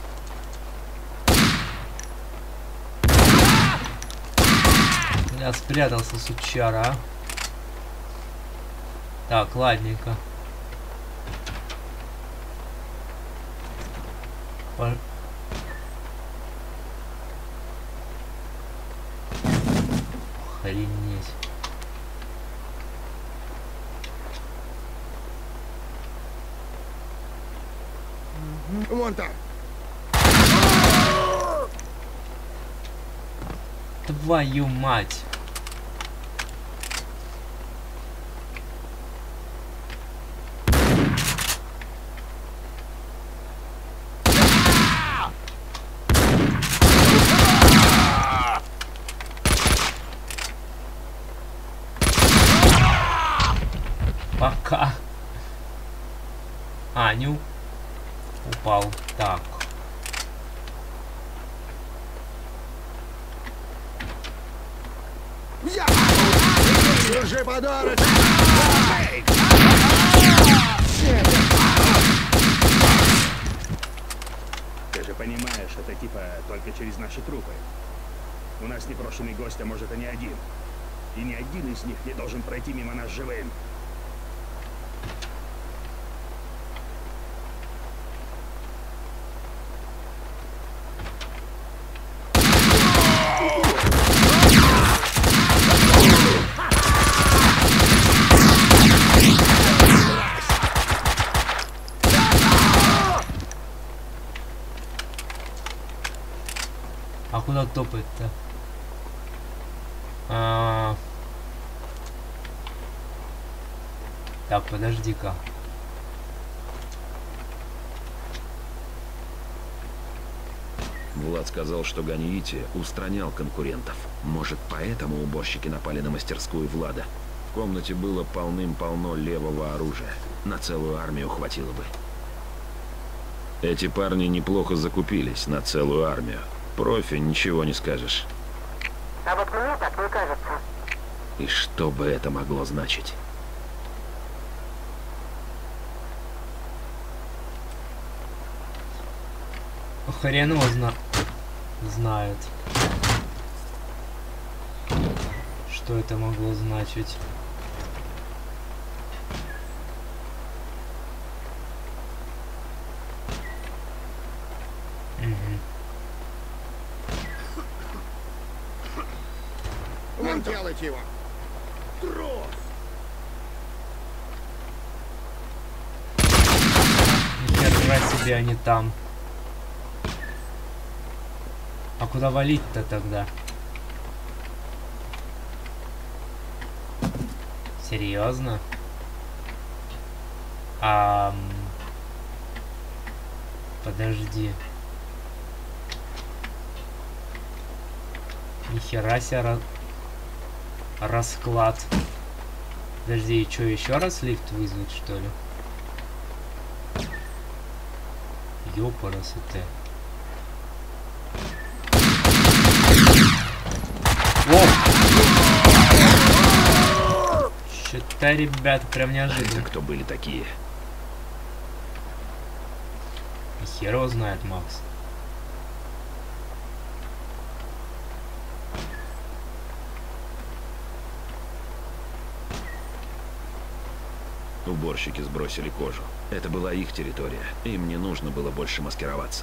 Я спрятался, сучара, а? Так, ладненько. По... Охренеть. Вон там. Твою мать. Пока. А, не упал. Так. Держи подарок! Ты же понимаешь, это типа только через наши трупы. У нас непрошенный гость, а может и не один. И ни один из них не должен пройти мимо нас живым. А куда топает-то? А... Так, подожди-ка. Влад сказал, что Ганиити устранял конкурентов. Может, поэтому уборщики напали на мастерскую Влада? В комнате было полным-полно левого оружия. На целую армию хватило бы. Эти парни неплохо закупились на целую армию. Профи, ничего не скажешь. А вот мне так не кажется. И что бы это могло значить? Хрен его зна... знает. Что это могло значить? Угу. десанту! Делайте его! Трос! Нихера себе они там. А куда валить-то тогда? Серьезно? А... Подожди. Нихера себе ра... расклад. Подожди, и что, еще раз лифт вызвать, что ли? Ёпарасоте. О! Что-то, ребята, прям неожиданно. Это кто были такие? И хер его знает, Макс. Уборщики сбросили кожу. Это была их территория. Им не нужно было больше маскироваться.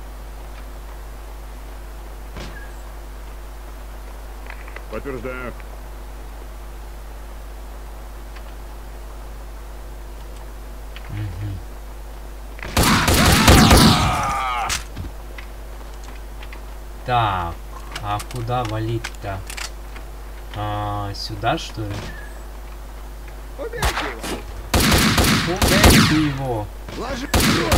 Подтверждаю. Так, а куда валить-то? А, сюда, что ли? Убейте его! Убейте его! Ложи!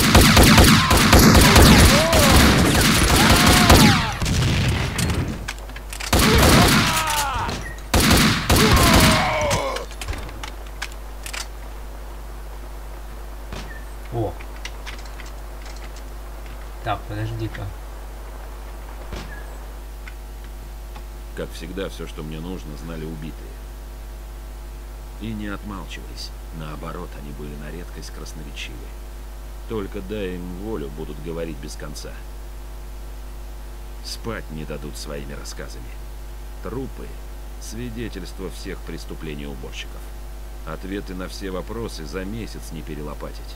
О! Так, подожди-ка. Как всегда, все, что мне нужно, знали убитые. И не отмалчивались. Наоборот, они были на редкость красноречивы. Только дай им волю, будут говорить без конца. Спать не дадут своими рассказами. Трупы — свидетельство всех преступлений уборщиков. Ответы на все вопросы за месяц не перелопатить.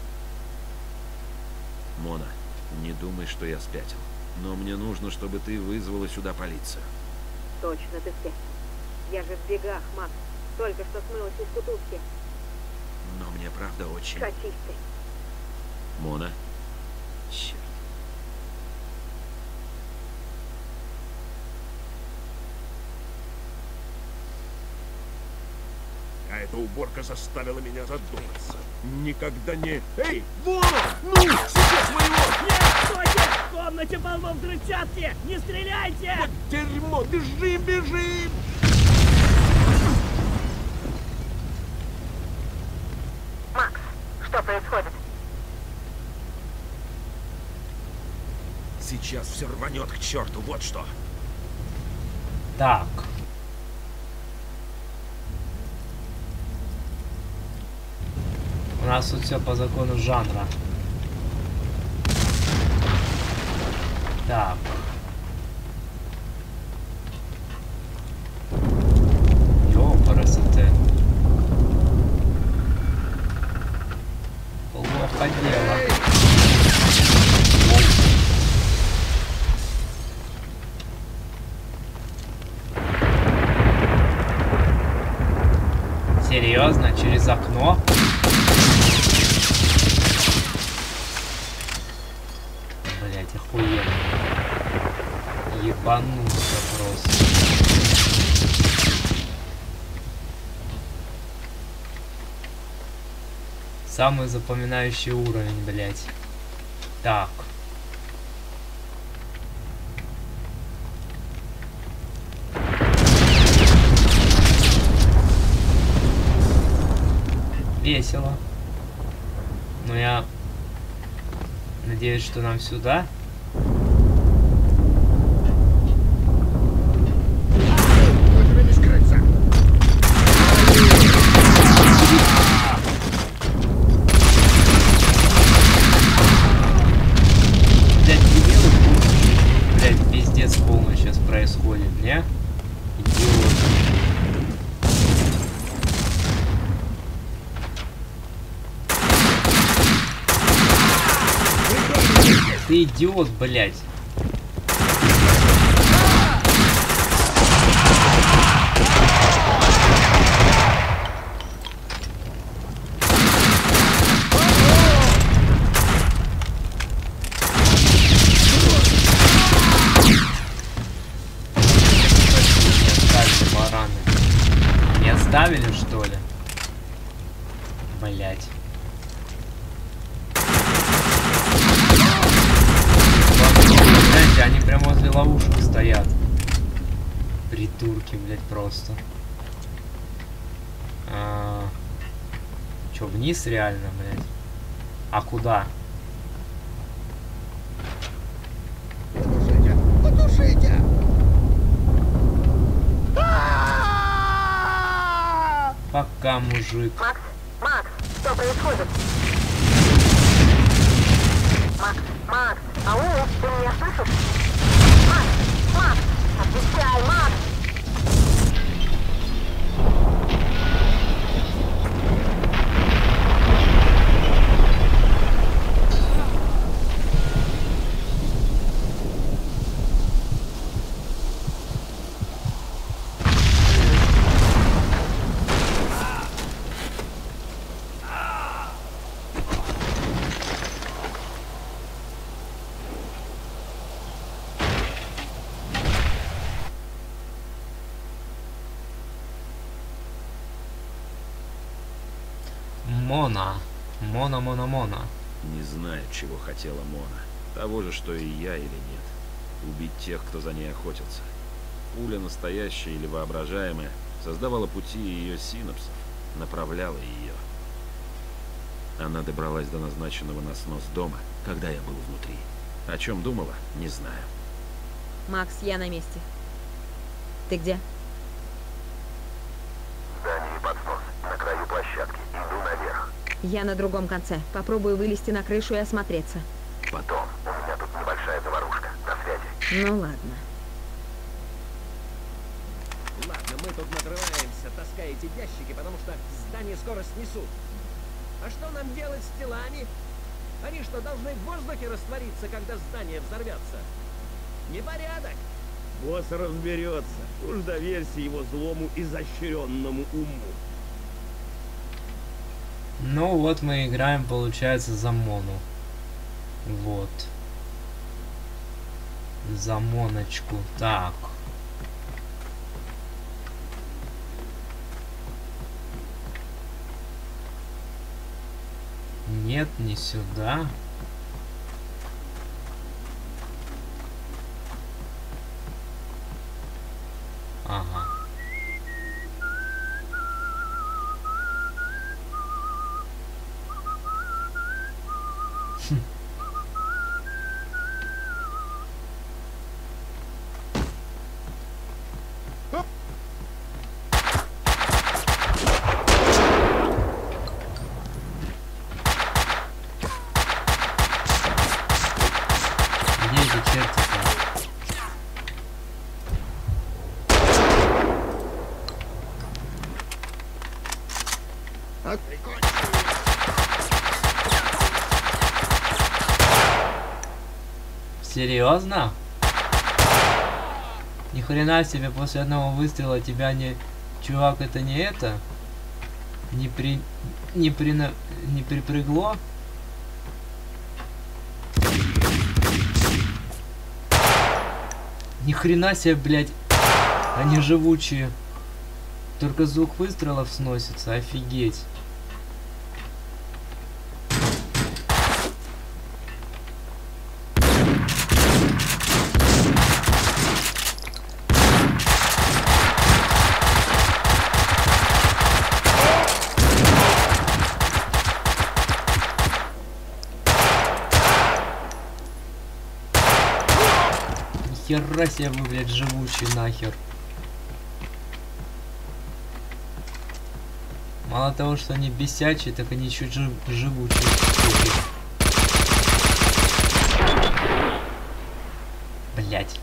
Мона, не думай, что я спятил. Но мне нужно, чтобы ты вызвала сюда полицию. Точно ты спятил. Я же в бегах, Макс. Только что смылась из кутузки. Но мне правда очень... Катись ты. Мона? Черт. А эта уборка заставила меня задуматься. Никогда не... Эй, вон! Ну, сейчас мы его... Нет, стойте! В комнате полно взрывчатки! Не стреляйте! Вот дерьмо! Бежим, бежим! Макс, что происходит? Сейчас все рванет к черту, вот что. Так. У нас тут все по закону жанра. Так. Ёпарасоте. Плохо дело. Серьезно? Через окно? Блять, охуенно. Ебануться просто. Самый запоминающий уровень, блять. Так. Весело. Но я надеюсь, что нам сюда. Только не скрыться! Блять, дебилы, блять, пиздец полный сейчас происходит, не? Идиот. Ты идиот, блядь. Блять. Знаете, они прям возле ловушек стоят. Придурки, блять, просто. А... Чё, вниз реально, блять? А куда? Потушите! Потушите! Пока, мужик. Макс, Макс, что происходит? Макс, Макс, ау, ты меня слышишь? Макс, Макс, отвечай, Макс! Мона. Мона, Мона, Мона. Не знаю, чего хотела Мона. Того же, что и я или нет. Убить тех, кто за ней охотился. Пуля, настоящая или воображаемая, создавала пути ее синапсов, направляла ее. Она добралась до назначенного на снос дома, когда я был внутри. О чем думала, не знаю. Макс, я на месте. Ты где? Здание под снос, на краю площадки. Иду наверх. Я на другом конце. Попробую вылезти на крышу и осмотреться. Потом. У меня тут небольшая заварушка. До связи. Ну ладно. Ладно, мы тут надрываемся, таская эти ящики, потому что здание скоро снесут. А что нам делать с телами? Они что, должны в воздухе раствориться, когда здание взорвется? Непорядок. Босс разберется. Уж доверься его злому изощренному уму. Ну вот мы играем, получается, за Мону. Вот. За Моночку. Так. Нет, не сюда. Ага. Хм. Где эти черти-то? Серьезно? Ни хрена себе, после одного выстрела тебя не... Чувак, это не это? Не при... Не при... Не припрыгло? Ни хрена себе, блядь. Они живучие. Только звук выстрелов сносится, офигеть. Хера себе вы, блядь, живучий нахер. Мало того, что они бесячие, так они еще жив живучие. Блять.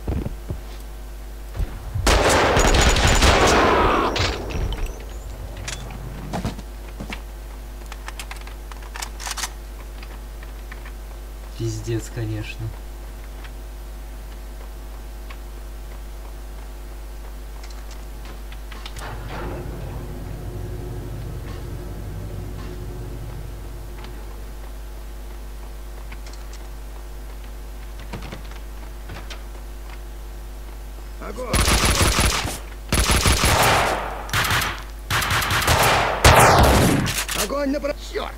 Пиздец, конечно. Огонь! Огонь! Огонь на про... Черт!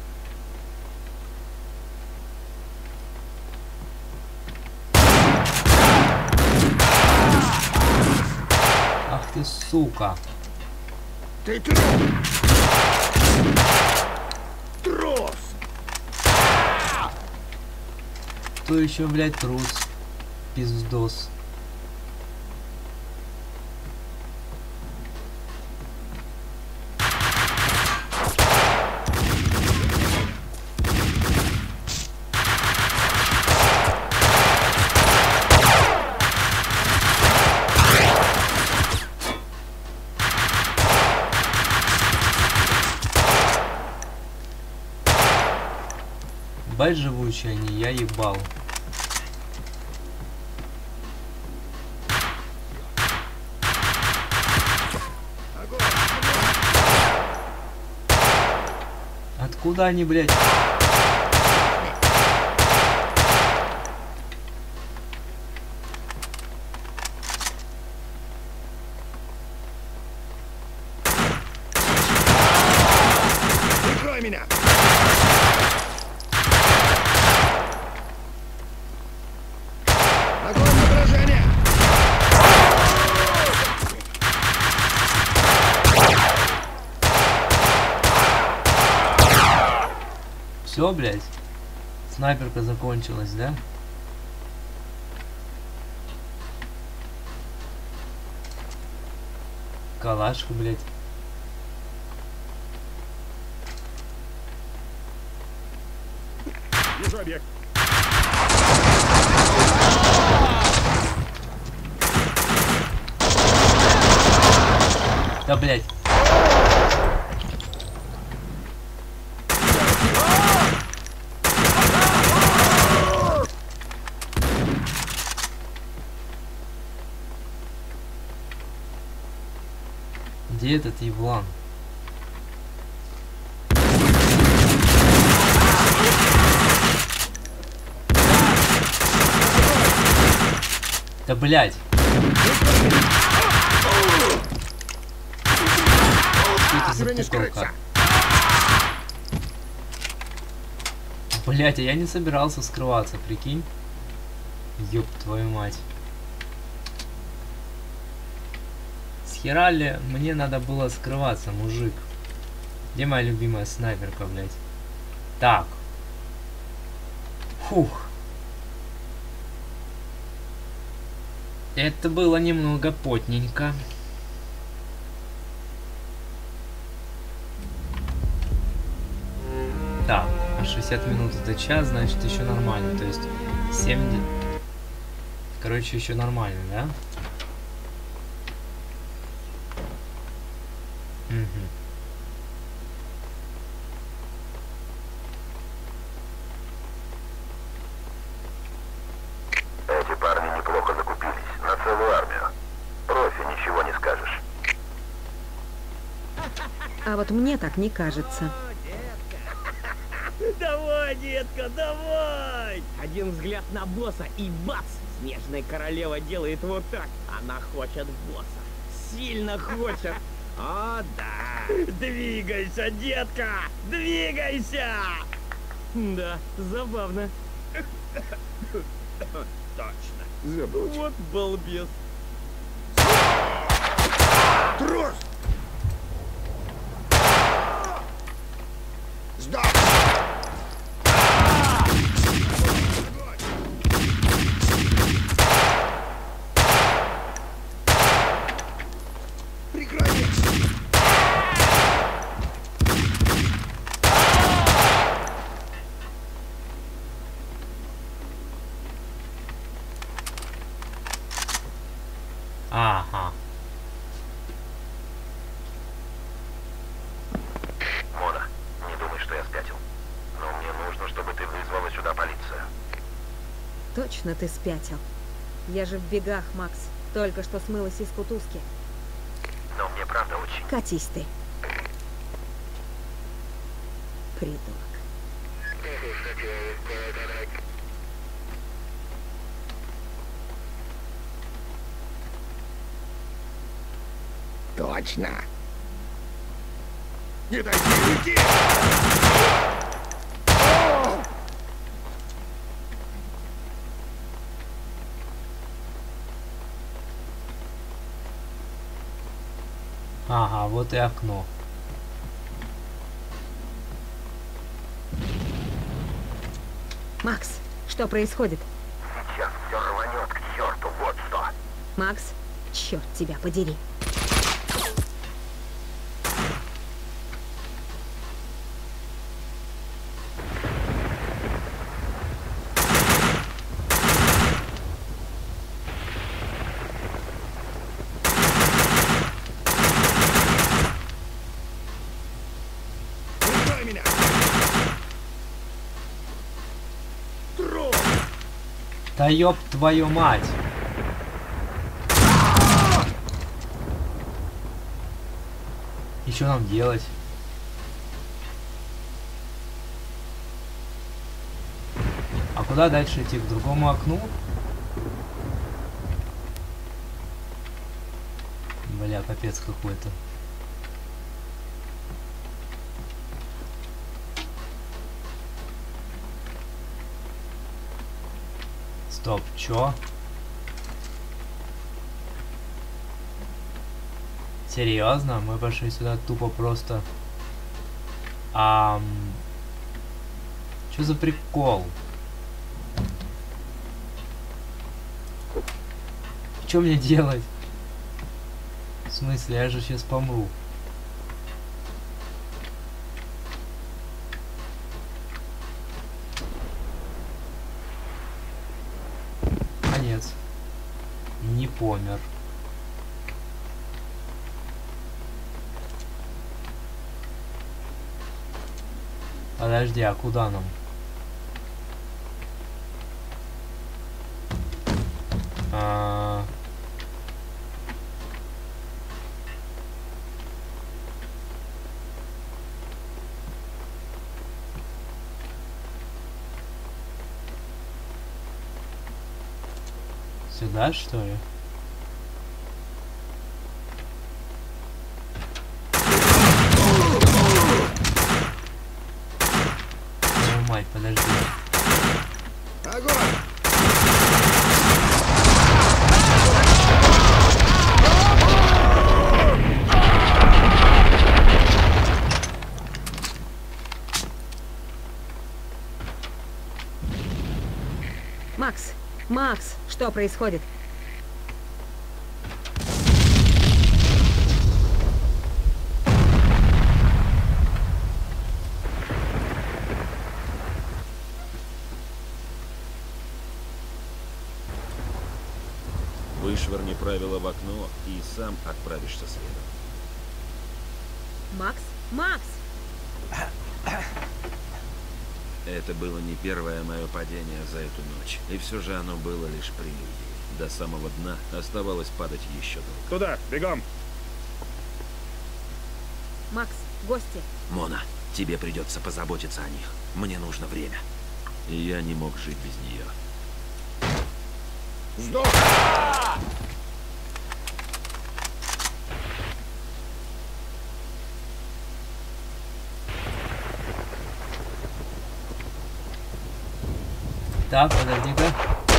Ах ты, сука. Ты трус! Трус! Кто еще, блядь, трус? Пиздос. Бать живучие они, я ебал. Откуда они, блядь? Прикрой меня! Огонь на поражение! Все, блядь. Снайперка закончилась, да? Калашка, блядь. Вижу объект. Да, блядь. Где этот еблан? Да, блядь. Что это за пуколка? Блядь, а я не собирался скрываться, прикинь. Ёб твою мать. Схера ли мне надо было скрываться, мужик? Где моя любимая снайперка, блядь? Так. Фух. Это было немного потненько. Так, шестьдесят минут это час, значит еще нормально. То есть семьдесят... Короче, еще нормально, да? Угу. Эти парни неплохо закупились. На целую армию. Профи, ничего не скажешь. А вот мне так не кажется. Давай, детка, давай! Один взгляд на босса и бац! Снежная королева делает вот так. Она хочет босса. Сильно хочет. О, да! Двигайся, детка! Двигайся! Да, забавно. Точно. Забудь. Вот балбес. Трус! Сдох! Прекрати! Ага. Мона, не думай, что я спятил. Но мне нужно, чтобы ты вызвала сюда полицию. Точно ты спятил. Я же в бегах, Макс. Только что смылась из кутузки. Но мне правда очень... Катись ты. Придурок. Точно. Не дайте уйти! Ага, вот и окно. Макс, что происходит? Сейчас все рванет к черту, вот что. Макс, черт тебя подери. Да ёб твою мать! И что нам делать? А куда дальше идти? К другому окну? Бля, капец какой-то. Стоп, чё? Серьезно? Мы пошли сюда тупо просто... Ам... Чё за прикол? Чё мне делать? В смысле, я же сейчас помру. Конец. Не помер. Подожди, а куда нам? А... Сюда, что ли? Твою мать, подожди. Огонь! Макс, Макс, что происходит? Вышвырни правила в окно и сам отправишься следом. Макс? Макс! Это было не первое мое падение за эту ночь. И все же оно было лишь прелюдией. До самого дна оставалось падать еще долго. Туда, бегом! Макс, гости. Мона, тебе придется позаботиться о них. Мне нужно время. И я не мог жить без нее. Сдох! Так, подожди-ка.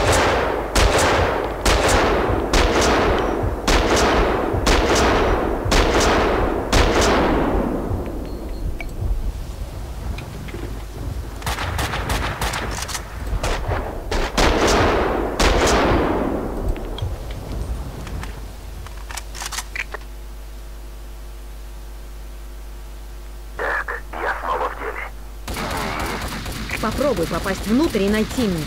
Попробуй попасть внутрь и найти меня.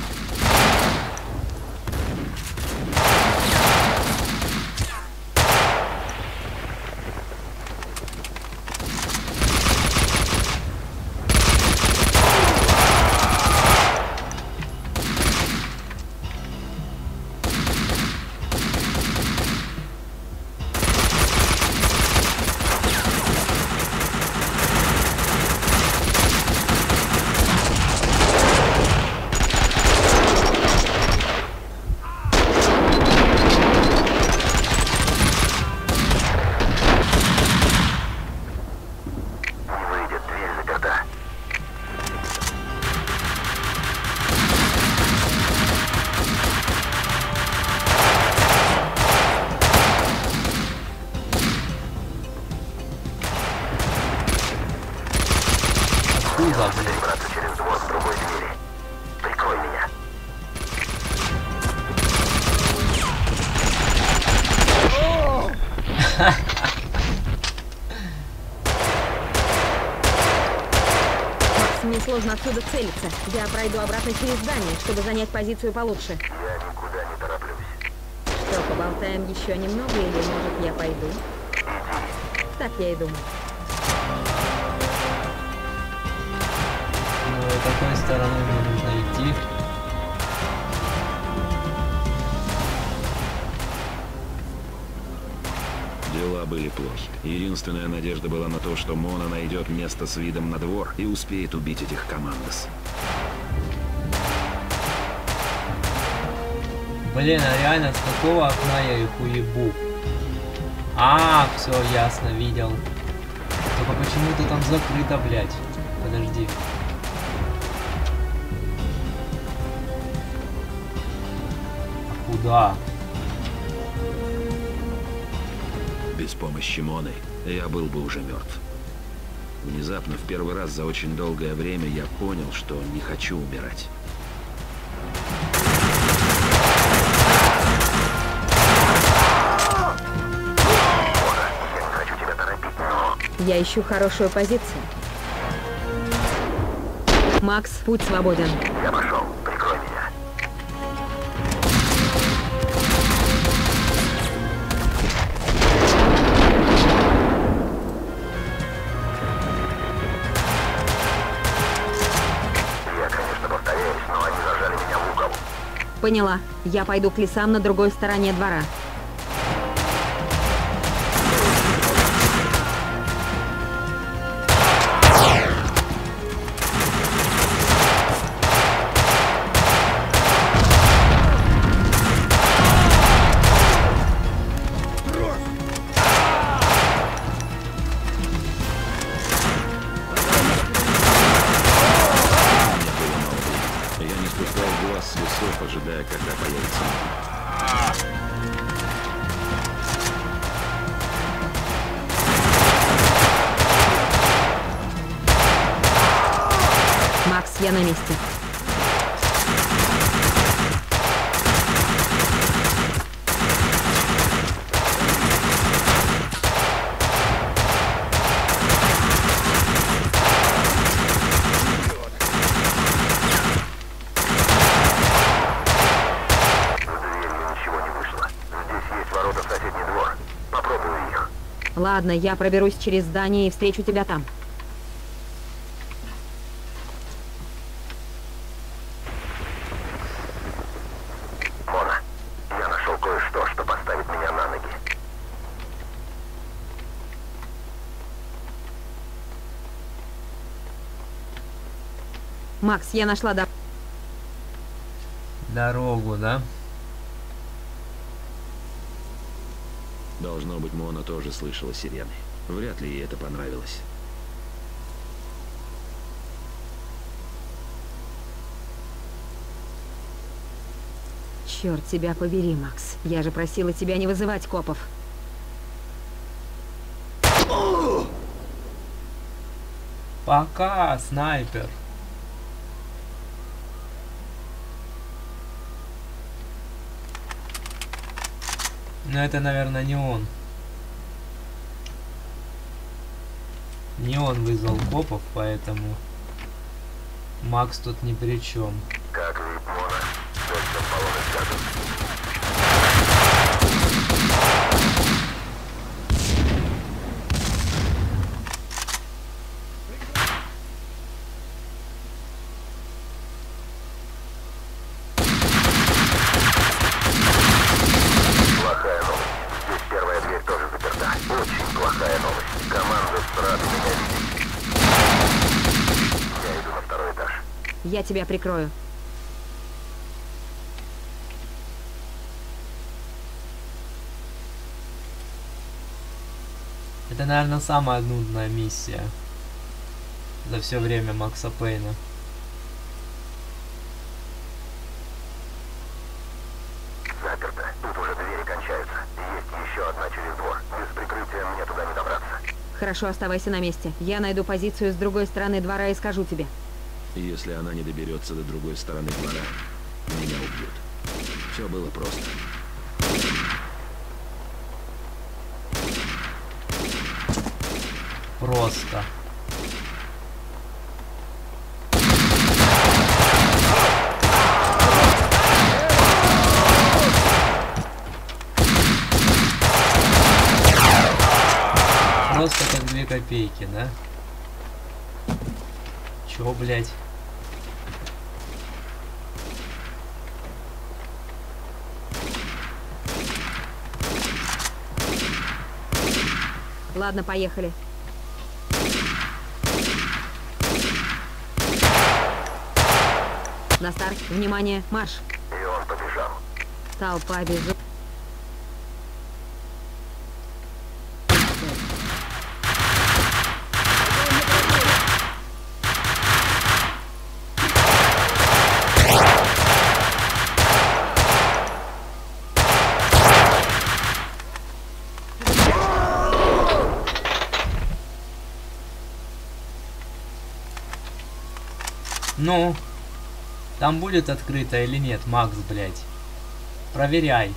выбраться через двор с другой двери. Прикрой меня. Макс, мне сложно отсюда целиться. Я пройду обратно через здание, чтобы занять позицию получше. Я никуда не тороплюсь. Что, поболтаем еще немного или, может, я пойду? Иди. Так я и думаю. Ну, какой стороной мне нужно идти? Дела были плохи. Единственная надежда была на то, что Мона найдет место с видом на двор и успеет убить этих командос. Блин, а реально с какого окна я их уебу? А, все ясно, видел. Только почему-то там закрыто, блядь. Подожди. А куда? Без помощи Моны я был бы уже мертв. Внезапно, в первый раз за очень долгое время, я понял, что не хочу умирать. Я ищу хорошую позицию. Макс, путь свободен. Я пошел. Прикрой меня. Я, конечно, повторяюсь, но они зажали меня в угол. Поняла. Я пойду к лесам на другой стороне двора. Ожидая, когда появится. Макс, я на месте. Ладно, я проберусь через здание и встречу тебя там. Мона, я нашел кое-что, что поставит меня на ноги. Макс, я нашла дорогу. Дорогу, да? Должно быть, Мона тоже слышала сирены. Вряд ли ей это понравилось. Черт тебя побери, Макс. Я же просила тебя не вызывать копов. Пока, снайпер. Но это, наверное, не он. Не он вызвал копов, поэтому Макс тут ни при чем. Как вид, Мона? Точно в полоне скажут. Я тебя прикрою. Это, наверное, самая нудная миссия за все время Макса Пейна. Заперто. Тут уже двери кончаются. Есть еще одна через двор. Без прикрытия мне туда не добраться. Хорошо, оставайся на месте. Я найду позицию с другой стороны двора и скажу тебе. Если она не доберется до другой стороны двора, меня убьют. Все было просто. Просто. Просто как две копейки, да? Чё, блядь? Ладно, поехали. На старт, внимание, марш. И он побежал. Толпа бежит. Ну, там будет открыто или нет, Макс, блядь? Проверяй.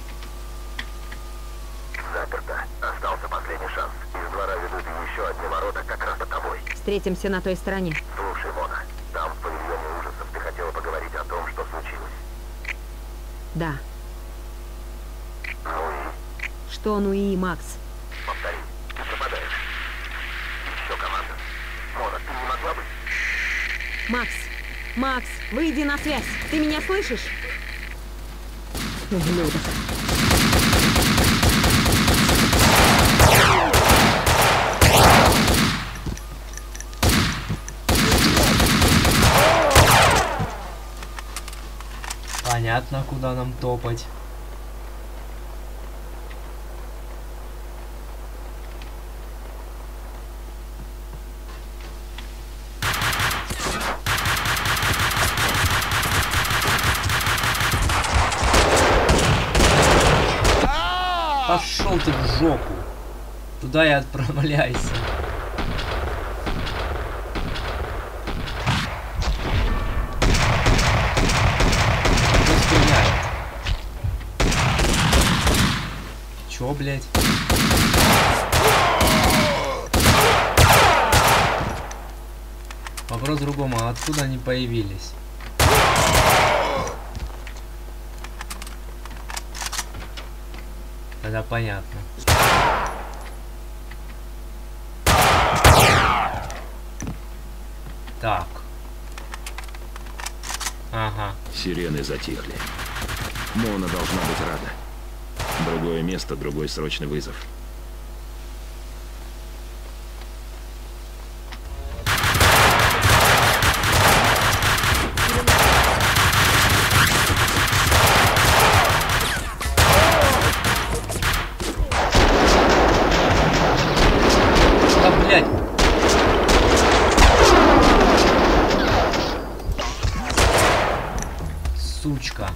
Заперто. Остался последний шанс. Из двора ведут еще одни ворота как раз под тобой. Встретимся на той стороне. Слушай, Мона, там в павильоне ужасов ты хотела поговорить о том, что случилось. Да. Ну и? Что ну и, Макс? Повтори. Ты пропадаешь. Еще команда. Мона, ты не могла бы? Макс! Макс, выйди на связь. Ты меня слышишь? Ублюдок. Понятно, куда нам топать. Пошел ты в жопу. Туда и отправляйся. Чё, блядь? Вопрос в другом, а откуда они появились? Тогда понятно. Так. Ага. Сирены затихли. Мона должна быть рада. Другое место, другой срочный вызов. Сучка.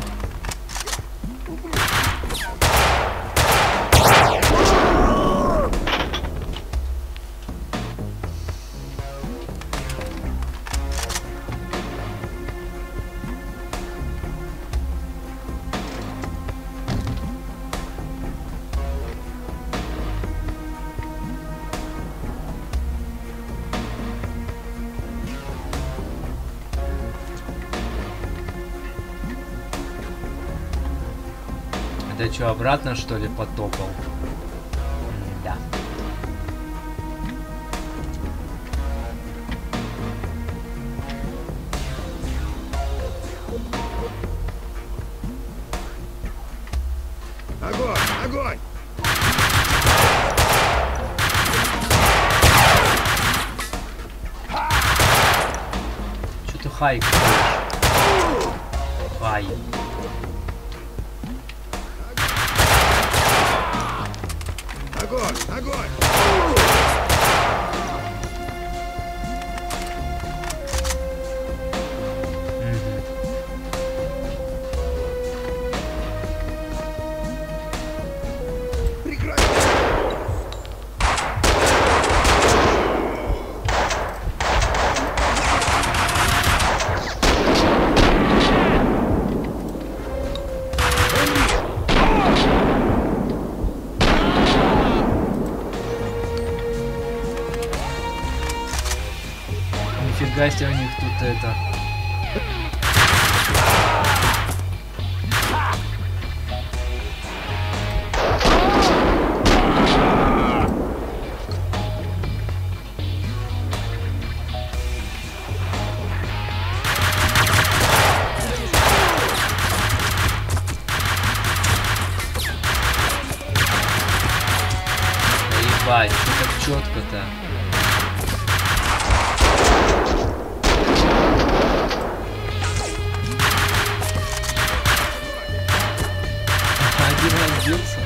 Это что, обратно, что ли, потопал? Да. Огонь! Огонь! Что ты хайк? Хай. Огонь! Огонь! счастье, у них тут это... Ебать, что так четко-то? Один разбился.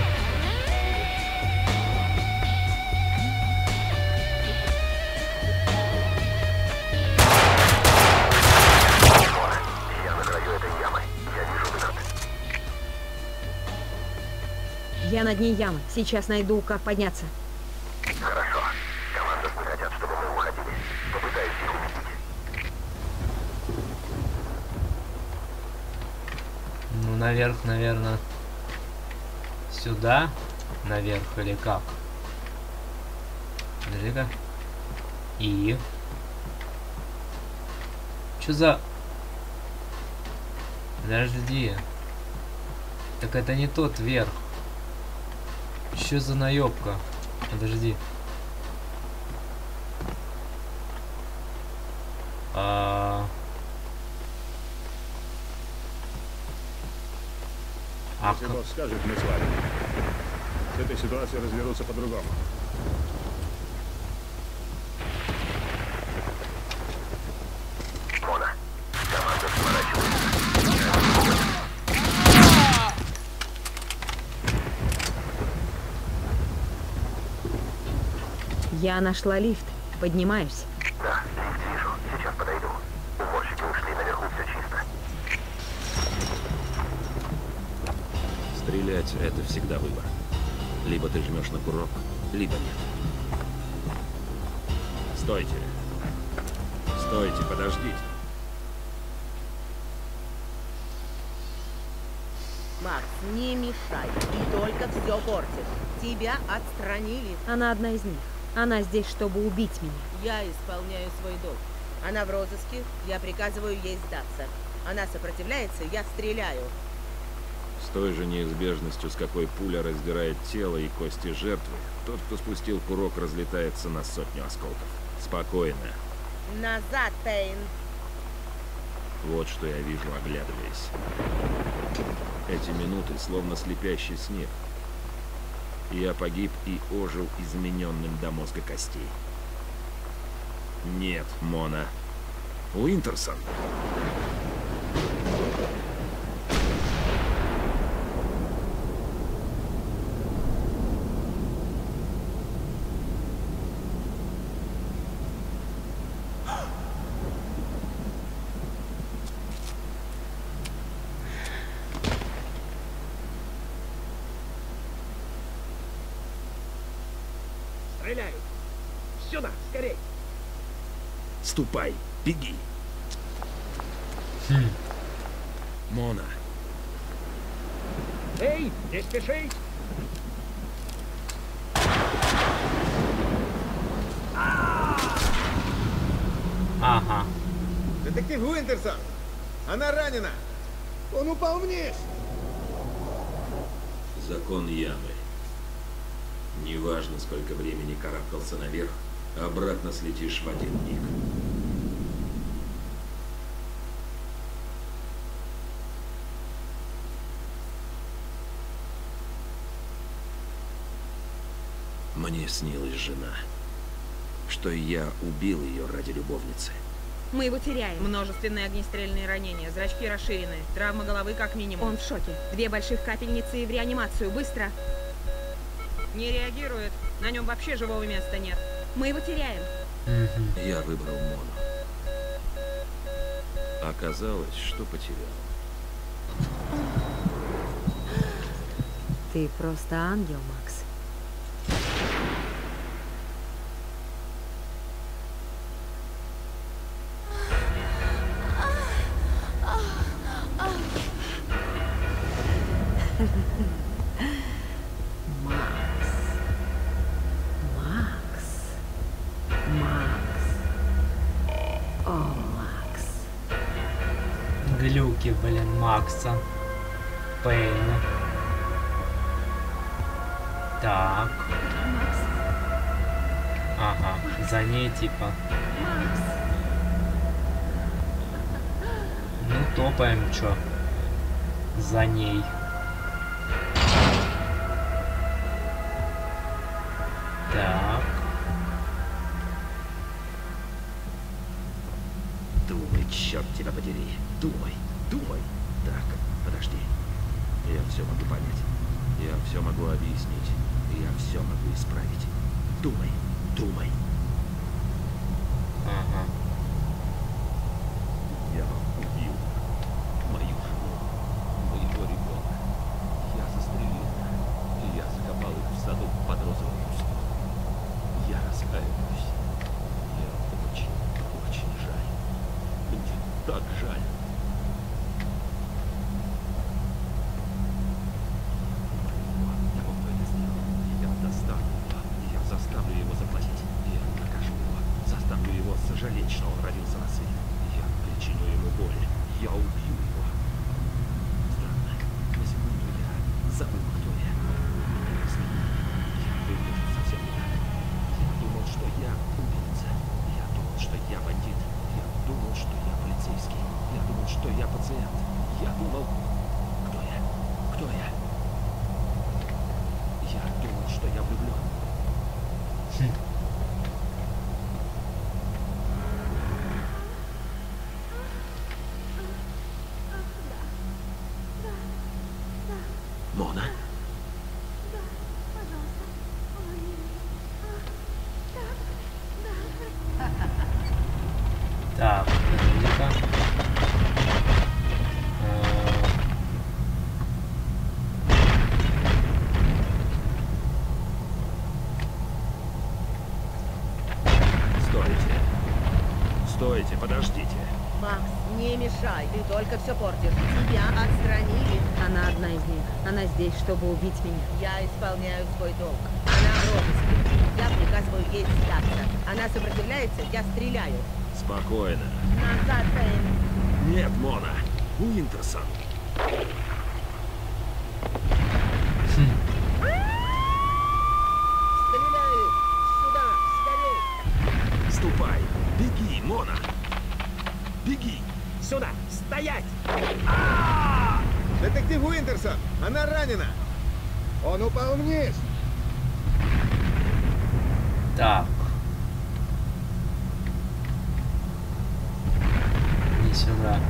Я на краю этой ямы. Я вижу выход. Я на дне ямы. Сейчас найду, как подняться. Хорошо. Команда не хотят, чтобы мы уходили. Попытаюсь их убедить. Ну, наверх, наверное. Сюда? Наверх или как? Подожди-ка. И... Чё за... Подожди. Так это не тот верх. Чё за наёбка? Подожди. А... Если Бог скажет, мы с вами. С этой ситуацией разберутся по-другому. Мона, команда сворачивается. Я нашла лифт. Поднимаюсь. Да, лифт вижу. Сейчас подойду. Уборщики ушли, наверху все чисто. Стрелять — это всегда выбор. Либо ты жмешь на курок, либо нет. Стойте. Стойте, подождите. Макс, не мешай. Ты только все портишь. Тебя отстранили. Она одна из них. Она здесь, чтобы убить меня. Я исполняю свой долг. Она в розыске. Я приказываю ей сдаться. Она сопротивляется, я стреляю. С той же неизбежностью, с какой пуля раздирает тело и кости жертвы, тот, кто спустил курок, разлетается на сотню осколков. Спокойно. Назад, Пейн. Вот что я вижу, оглядываясь. Эти минуты словно слепящий снег. Я погиб и ожил измененным до мозга костей. Нет, Мона. Уинтерсон. Стреляют! Сюда, скорей! Ступай, беги. Хм. Мона. Эй, не спеши! Ага. Детектив Уинтерсон! Она ранена! Он упал вниз! Закон ямы. Неважно, сколько времени карабкался наверх, обратно слетишь в один миг. Мне снилась жена, что я убил ее ради любовницы. Мы его теряем. Множественные огнестрельные ранения, зрачки расширены, травма головы как минимум. Он в шоке. Две больших капельницы и в реанимацию. Быстро. Не реагирует. На нем вообще живого места нет. Мы его теряем. Я выбрал Мону. Оказалось, что потерял. Ты просто ангел, Макс. Макс. Макс. О. глюки, блин, Макса Пейна. Так. Ага, за ней типа. Ну, топаем, чё? За ней. Так. Думай, черт тебя подери. Думай, думай. Так, подожди. Я все могу понять. Я все могу объяснить. Я все могу исправить. Думай, думай. Ага. Я убил мою жену, моего ребенка. Я застрелил их, и я закопал их в саду под розовым кустом. Я раскаиваюсь. Я очень, очень жаль. Мне так жаль. Я могу это сделать. Я достану его. Я заставлю его заплатить. Я накажу его. Заставлю его сожалеть, что он родился на свет. Я причиню ему боль. Я убью его. Странно. На секунду я забыл, кто я. Я выгляжу совсем не так. Я думал, что я убийца. Я думал, что я бандит. Я думал, что я полицейский. Я думал, что я пациент. Я думал... Кто я? Кто я? Я думал, что я влюблен. Хм. Мона? Так, подожди-ка. Стойте. Стойте, подождите. Макс, не мешай, ты только все портишь. Тебя отстранили. Она одна из них. Она здесь, чтобы убить меня. Я исполняю свой долг. Она в розыске. Я приказываю ей сдаться. Она сопротивляется, я стреляю. Спокойно. Назад, Пейн. Нет, Мона. Уинтерсон. Стреляю! Сюда! Скорей! Ступай! Беги, Мона! Беги! Сюда! Стоять! Детектив Уинтерсон! Она ранена! Он упал вниз! Так. Иди сюда.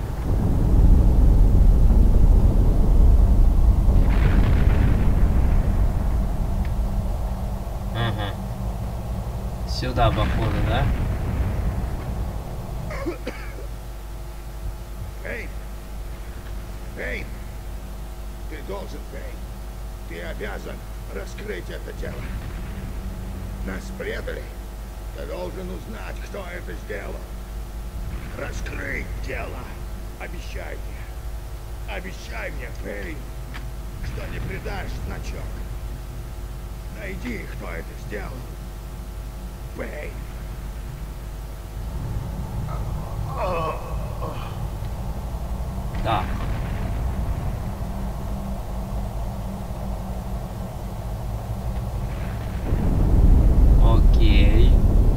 Ага. Сюда, походу, да? Пейн! Пейн! Ты должен, Пейн. Ты обязан раскрыть это дело. Нас предали. Ты должен узнать, кто это сделал. Раскрыть дело. Обещай мне. Обещай мне, Пейн, что не предашь значок. Найди, кто это сделал. Пейн. Так. Окей.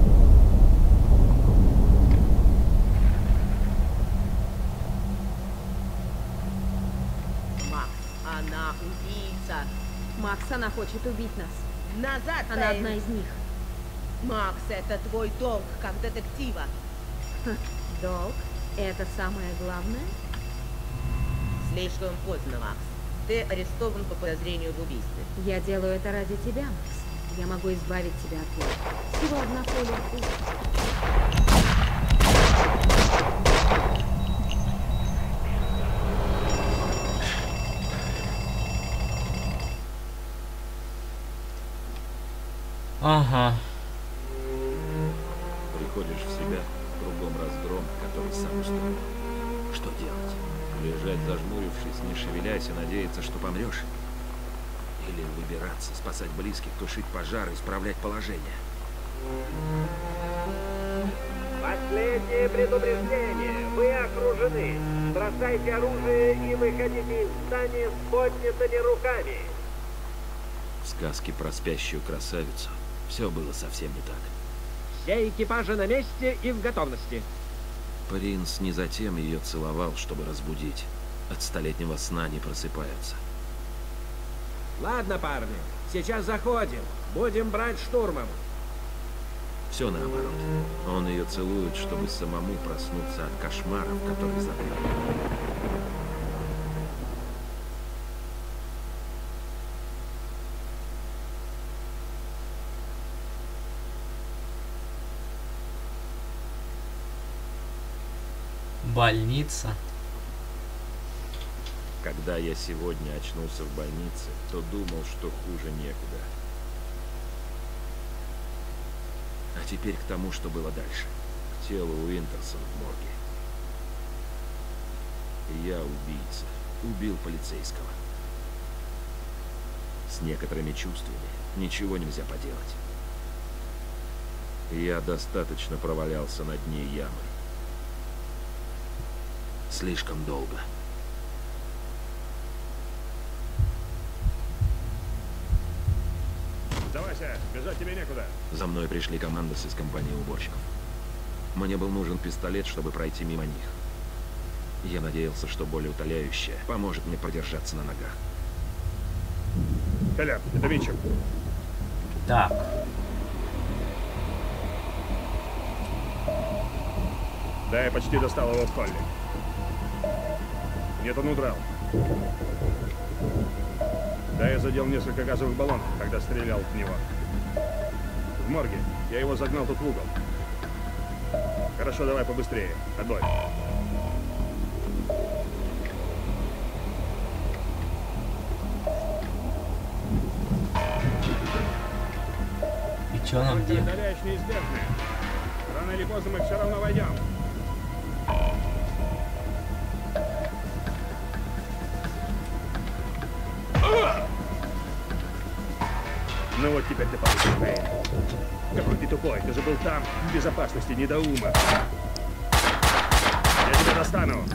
Макс, она убийца. Макс, она хочет убить нас. Назад, Она Пейн. одна из них. Макс, это твой долг, как детектива. Ха, долг? Это самое главное? Слишком поздно, Макс. Ты арестован по подозрению в убийстве. Я делаю это ради тебя, Макс. Я могу избавить тебя от боли. Всего одна пуля в путь. Ага. Приходишь в себя, кругом разгром, который сам устроил. Что делать? Лежать зажмурившись, не шевелясь и надеяться, что помрешь? Или выбираться, спасать близких, тушить пожар, исправлять положение? Последнее предупреждение. Вы окружены. Бросайте оружие и выходите из здания с поднятыми руками. В сказке про спящую красавицу все было совсем не так. Все экипажи на месте и в готовности. Принц не затем ее целовал, чтобы разбудить. От столетнего сна не просыпаются. Ладно, парни, сейчас заходим. Будем брать штурмом. Все наоборот. Он ее целует, чтобы самому проснуться от кошмаров, которые забыл. Больница. Когда я сегодня очнулся в больнице, то думал, что хуже некуда. А теперь к тому, что было дальше. К телу Уинтерсона в морге. Я убийца. Убил полицейского. С некоторыми чувствами ничего нельзя поделать. Я достаточно провалялся на дне ямы. Слишком долго. Давайся, бежать тебе некуда. За мной пришли командосы из компании уборщиков. Мне был нужен пистолет, чтобы пройти мимо них. Я надеялся, что более утоляющее поможет мне продержаться на ногах. Коля, это Митчем. Так. Да, я почти достал его в холле. Нет, он удрал. Да, я задел несколько газовых баллонов, когда стрелял в него. В морге. Я его загнал тут в угол. Хорошо, давай побыстрее. Отбой. И что нам делать? Преодоляешь неизбежное. Рано или поздно мы все равно войдем. Ну вот теперь ты получишь, Бэйн. Какой ты тупой, ты же был там, в безопасности, недоума. Я тебя достану.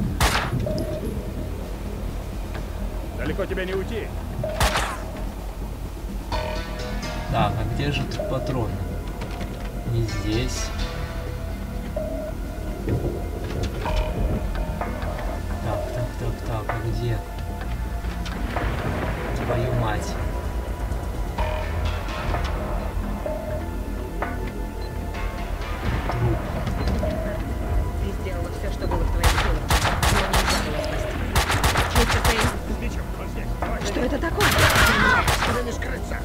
Далеко тебя не уйти. Так, а где же тут патроны? Не здесь. Так, так, так, так, а где? Твою мать. Ты сделала все, что было в твоих силах, но нельзя было спасти. Чисто ты... Что это такое? Чтобы не скрыться.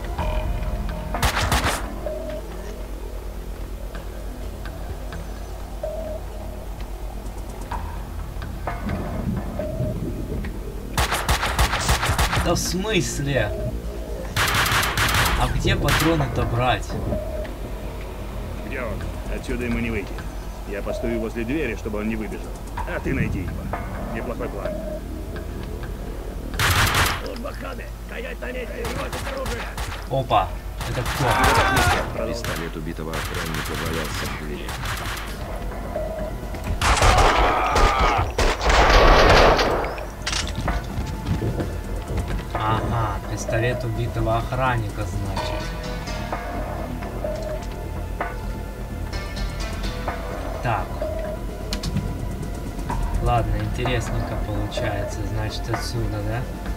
Да в смысле? А где патроны-то брать? Где он? Отсюда ему не выйти. Я постою возле двери, чтобы он не выбежал. А ты найди его. Неплохой план. Баханы! Стоять на месте! Бросить оружие! Опа! Это кто? Пистолет убитого охранника валялся в двери. Ага, пистолет убитого охранника, значит. Так. Ладно, интересненько получается. Значит, отсюда, да?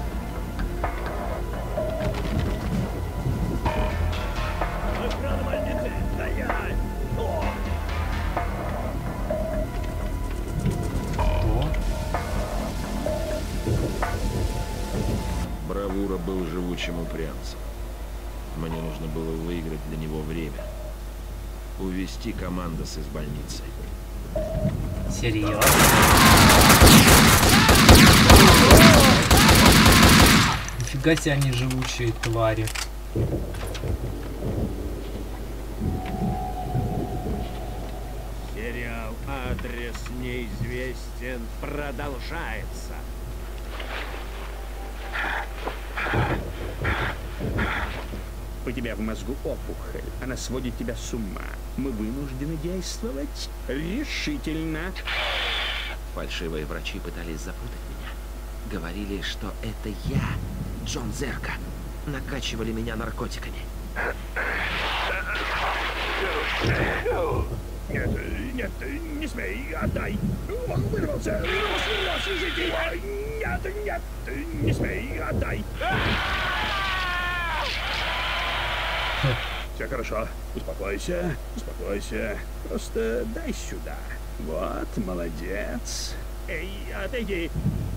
Бравура был живучим упрямцем. Мне нужно было выиграть для него время. Увести командос из больницы. Серьезно? Нифига себе они живучие твари. Сериал «Адрес неизвестен» продолжается. У тебя в мозгу опухоль. Она сводит тебя с ума. Мы вынуждены действовать решительно. Фальшивые врачи пытались запутать меня. Говорили, что это я, Джон Зерка. Накачивали меня наркотиками. Нет, нет, не смей, отдай. Он вырвался, вырвался, свяжите его. Нет, нет, не смей, отдай. Все хорошо, успокойся, успокойся. Просто дай сюда. Вот, молодец. Эй, отойди.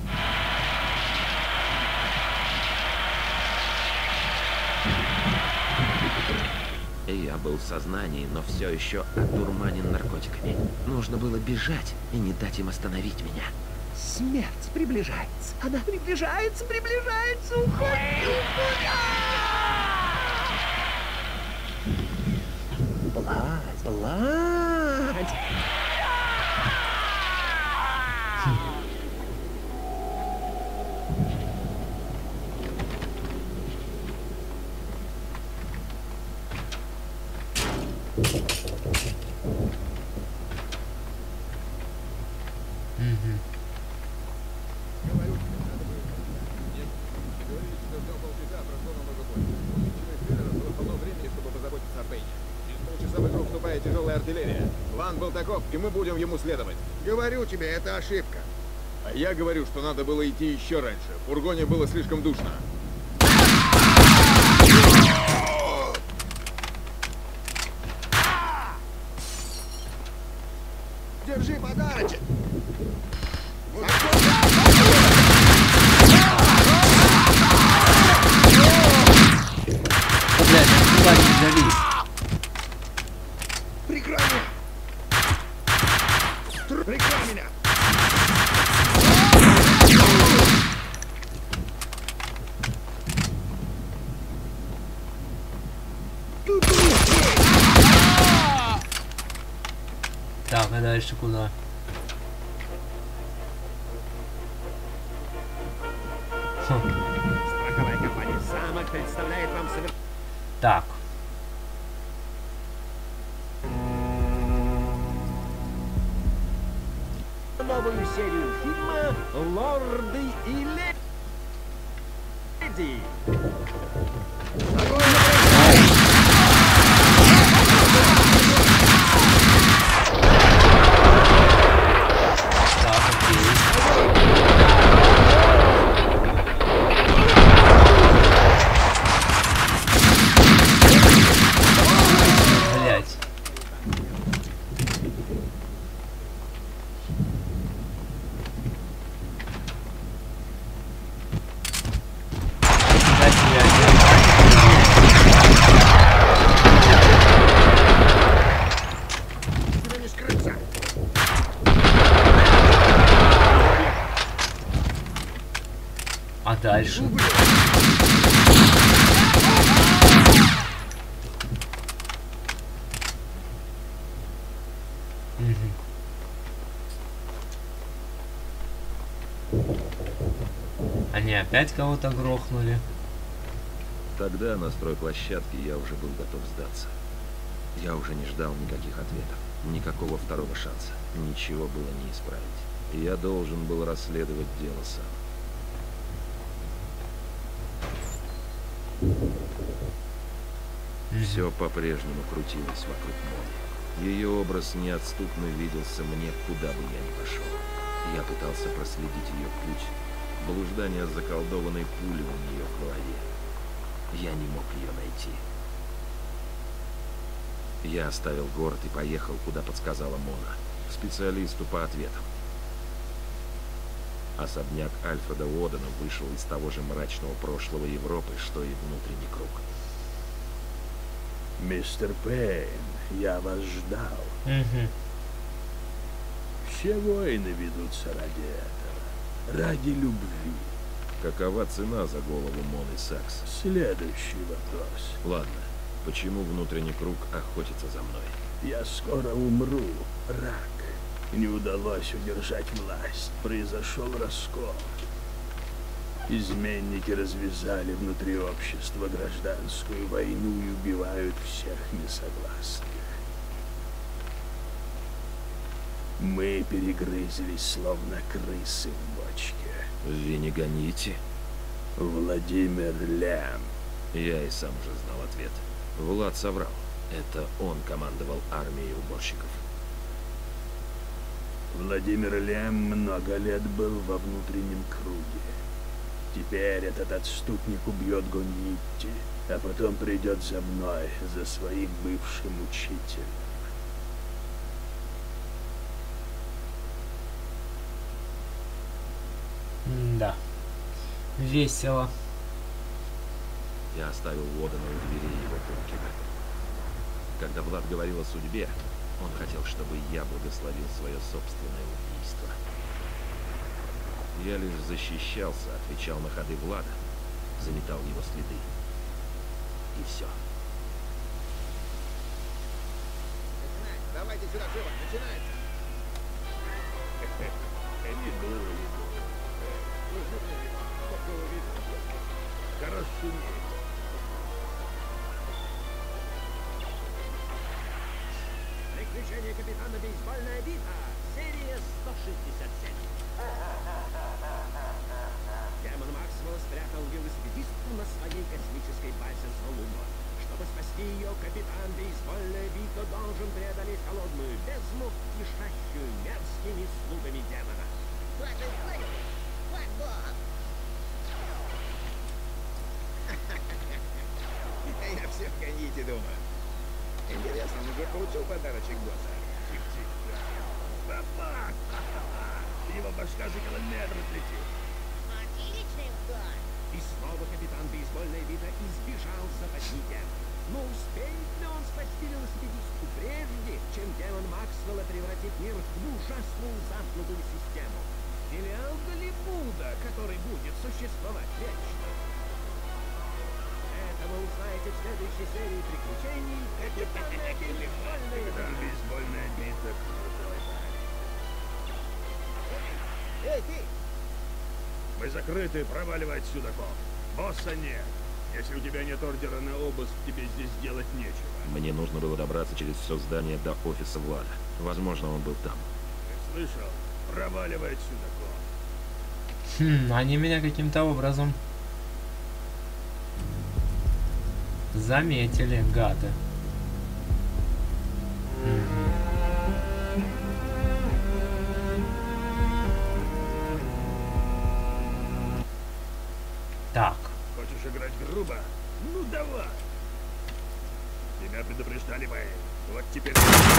Я был в сознании, но все еще одурманен наркотиками. Нужно было бежать и не дать им остановить меня. Смерть приближается. Она приближается, приближается. Уходи, уходи. Плать, плать. Тяжелая артиллерия. План был таков, и мы будем ему следовать. Говорю тебе, это ошибка. А я говорю, что надо было идти еще раньше. В фургоне было слишком душно. Держи подарочек. Блядь, куда не завис? Прикрой меня! Прикрой меня! Так, а дальше куда? Страховая компания «Самок» представляет вам совер... Так. новую серию фильма «Лорды и леди». А дальше? Они опять кого-то грохнули. Тогда на стройплощадке я уже был готов сдаться. Я уже не ждал никаких ответов, никакого второго шанса. Ничего было не исправить. И я должен был расследовать дело сам. Все по-прежнему крутилось вокруг Моны. Ее образ неотступно виделся мне, куда бы я ни пошел. Я пытался проследить ее путь. Блуждание заколдованной пули у нее в голове. Я не мог ее найти. Я оставил город и поехал, куда подсказала Мона, к специалисту по ответам. Особняк Альфреда Уодена вышел из того же мрачного прошлого Европы, что и внутренний круг. Мистер Пейн, я вас ждал. Угу. Все войны ведутся ради этого, ради любви. Какова цена за голову Моны Сакс? Следующий вопрос. Ладно, почему внутренний круг охотится за мной? Я скоро умру, рак. Не удалось удержать власть. Произошел раскол. Изменники развязали внутри общества гражданскую войну и убивают всех несогласных. Мы перегрызлись, словно крысы в бочке. Вы не гоните? Владимир Лям. Я и сам уже знал ответ. Влад соврал. Это он командовал армией уборщиков. Владимир Лям много лет был во внутреннем круге. Теперь этот отступник убьет Гоньитти, а потом придет за мной, за своим бывшим учителем. Да. Весело. Я оставил Уодена у двери его бункера. Когда Влад говорил о судьбе, он хотел, чтобы я благословил свое собственное убийство. Я лишь защищался, отвечал на ходы Влада, заметал его следы. И все. Начинается. Давайте сюда, живо, начинается. Приключения капитана Бейсбольная бита. Серия сто шестьдесят семь. Демон Максвелл спрятал велосипедистку на своей космической базе Золума. Чтобы спасти ее, капитан Бейсбольная бита должен преодолеть холодную бездну, кишащую мерзкими слугами демона. Я все в Гоньитти думаю. Интересно, он уже получил подарочек босса? Папа! Его башка за километр отлетит. Отличный удар! И снова капитан Бейсбольная бита избежал западни демона. Но успеет ли он спасти велосипедистку прежде, чем демон Максвелла превратит мир в ужасную замкнутую систему? Филиал Голливуда, который будет существовать вечно. Это вы узнаете в следующей серии приключений капитана Бейсбольной биты. Бейсбольная бита. Эй, ты! Мы закрыты, проваливай отсюда, Коп. Босса нет. Если у тебя нет ордера на обыск, тебе здесь делать нечего. Мне нужно было добраться через все здание до офиса Влада. Возможно, он был там. Ты слышал? Проваливай отсюда, Коп. Хм, они меня каким-то образом заметили, гады. Так. Хочешь играть грубо? Ну давай. Тебя предупреждали мы. Вот теперь...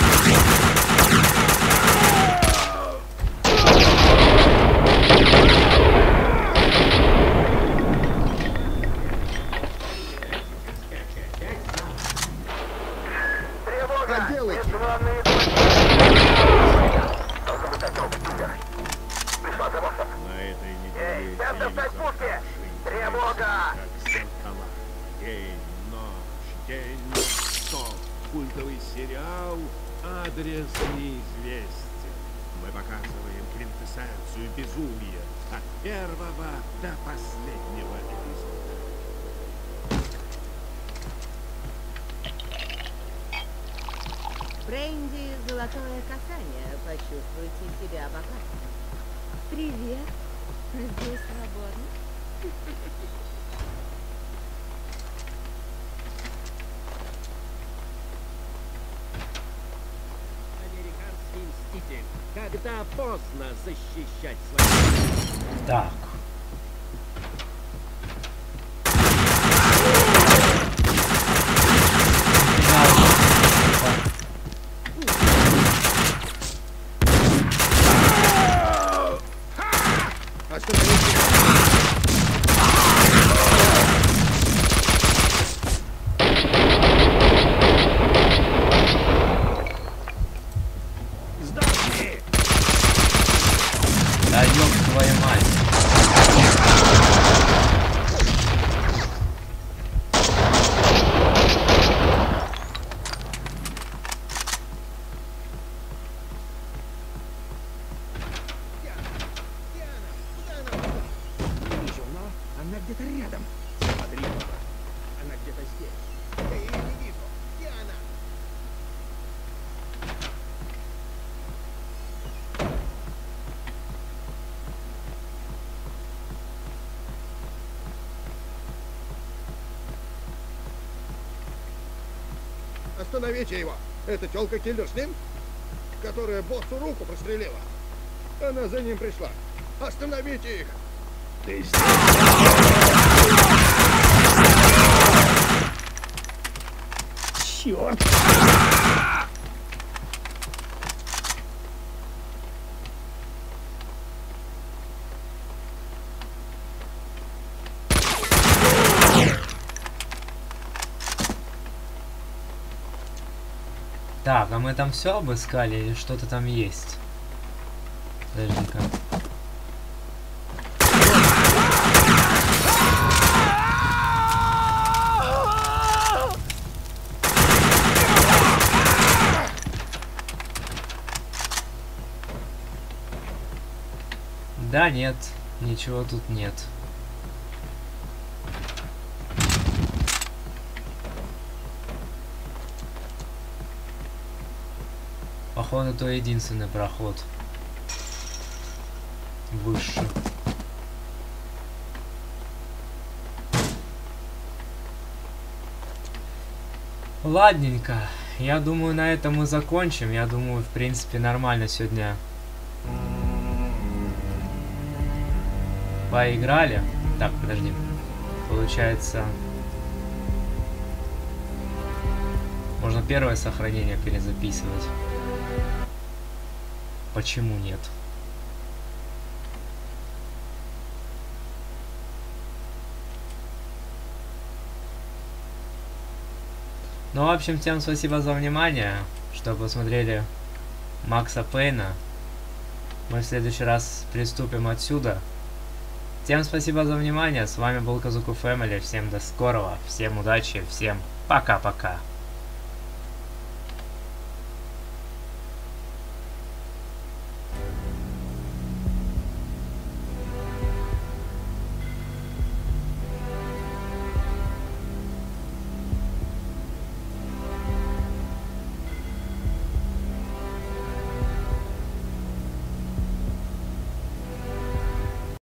На этой неделе Тревога! Тревога! День, ночь, день, ночь. Культовый сериал «Адрес неизвестен». Мы показываем квинтэссенцию безумия от первого до последнего эпизода. Бренди, золотое касание. Почувствуйте себя богатым. Привет. Здесь свободно. Американский мститель. Когда поздно защищать свои... Так. Да ёб твою мать. Не вижу, но она где-то рядом. Смотри, она где-то здесь. Я ее не вижу. Где она? Остановите его! Это тёлка-киллер с ним? Которая боссу руку прострелила. Она за ним пришла. Остановите их! Ты здесь. Черт! Так, а мы там все обыскали или что-то там есть? Подожди-ка. Да, нет, ничего тут нет. Походу, это единственный проход. Выше. Ладненько. Я думаю, на этом мы закончим. Я думаю, в принципе, нормально сегодня поиграли. Так, подожди. Получается... Можно первое сохранение перезаписывать. Почему нет? Ну, в общем, всем спасибо за внимание, что посмотрели Макса Пейна. Мы в следующий раз приступим отсюда. Всем спасибо за внимание. С вами был Казуку Фэмили. Всем до скорого. Всем удачи. Всем пока-пока.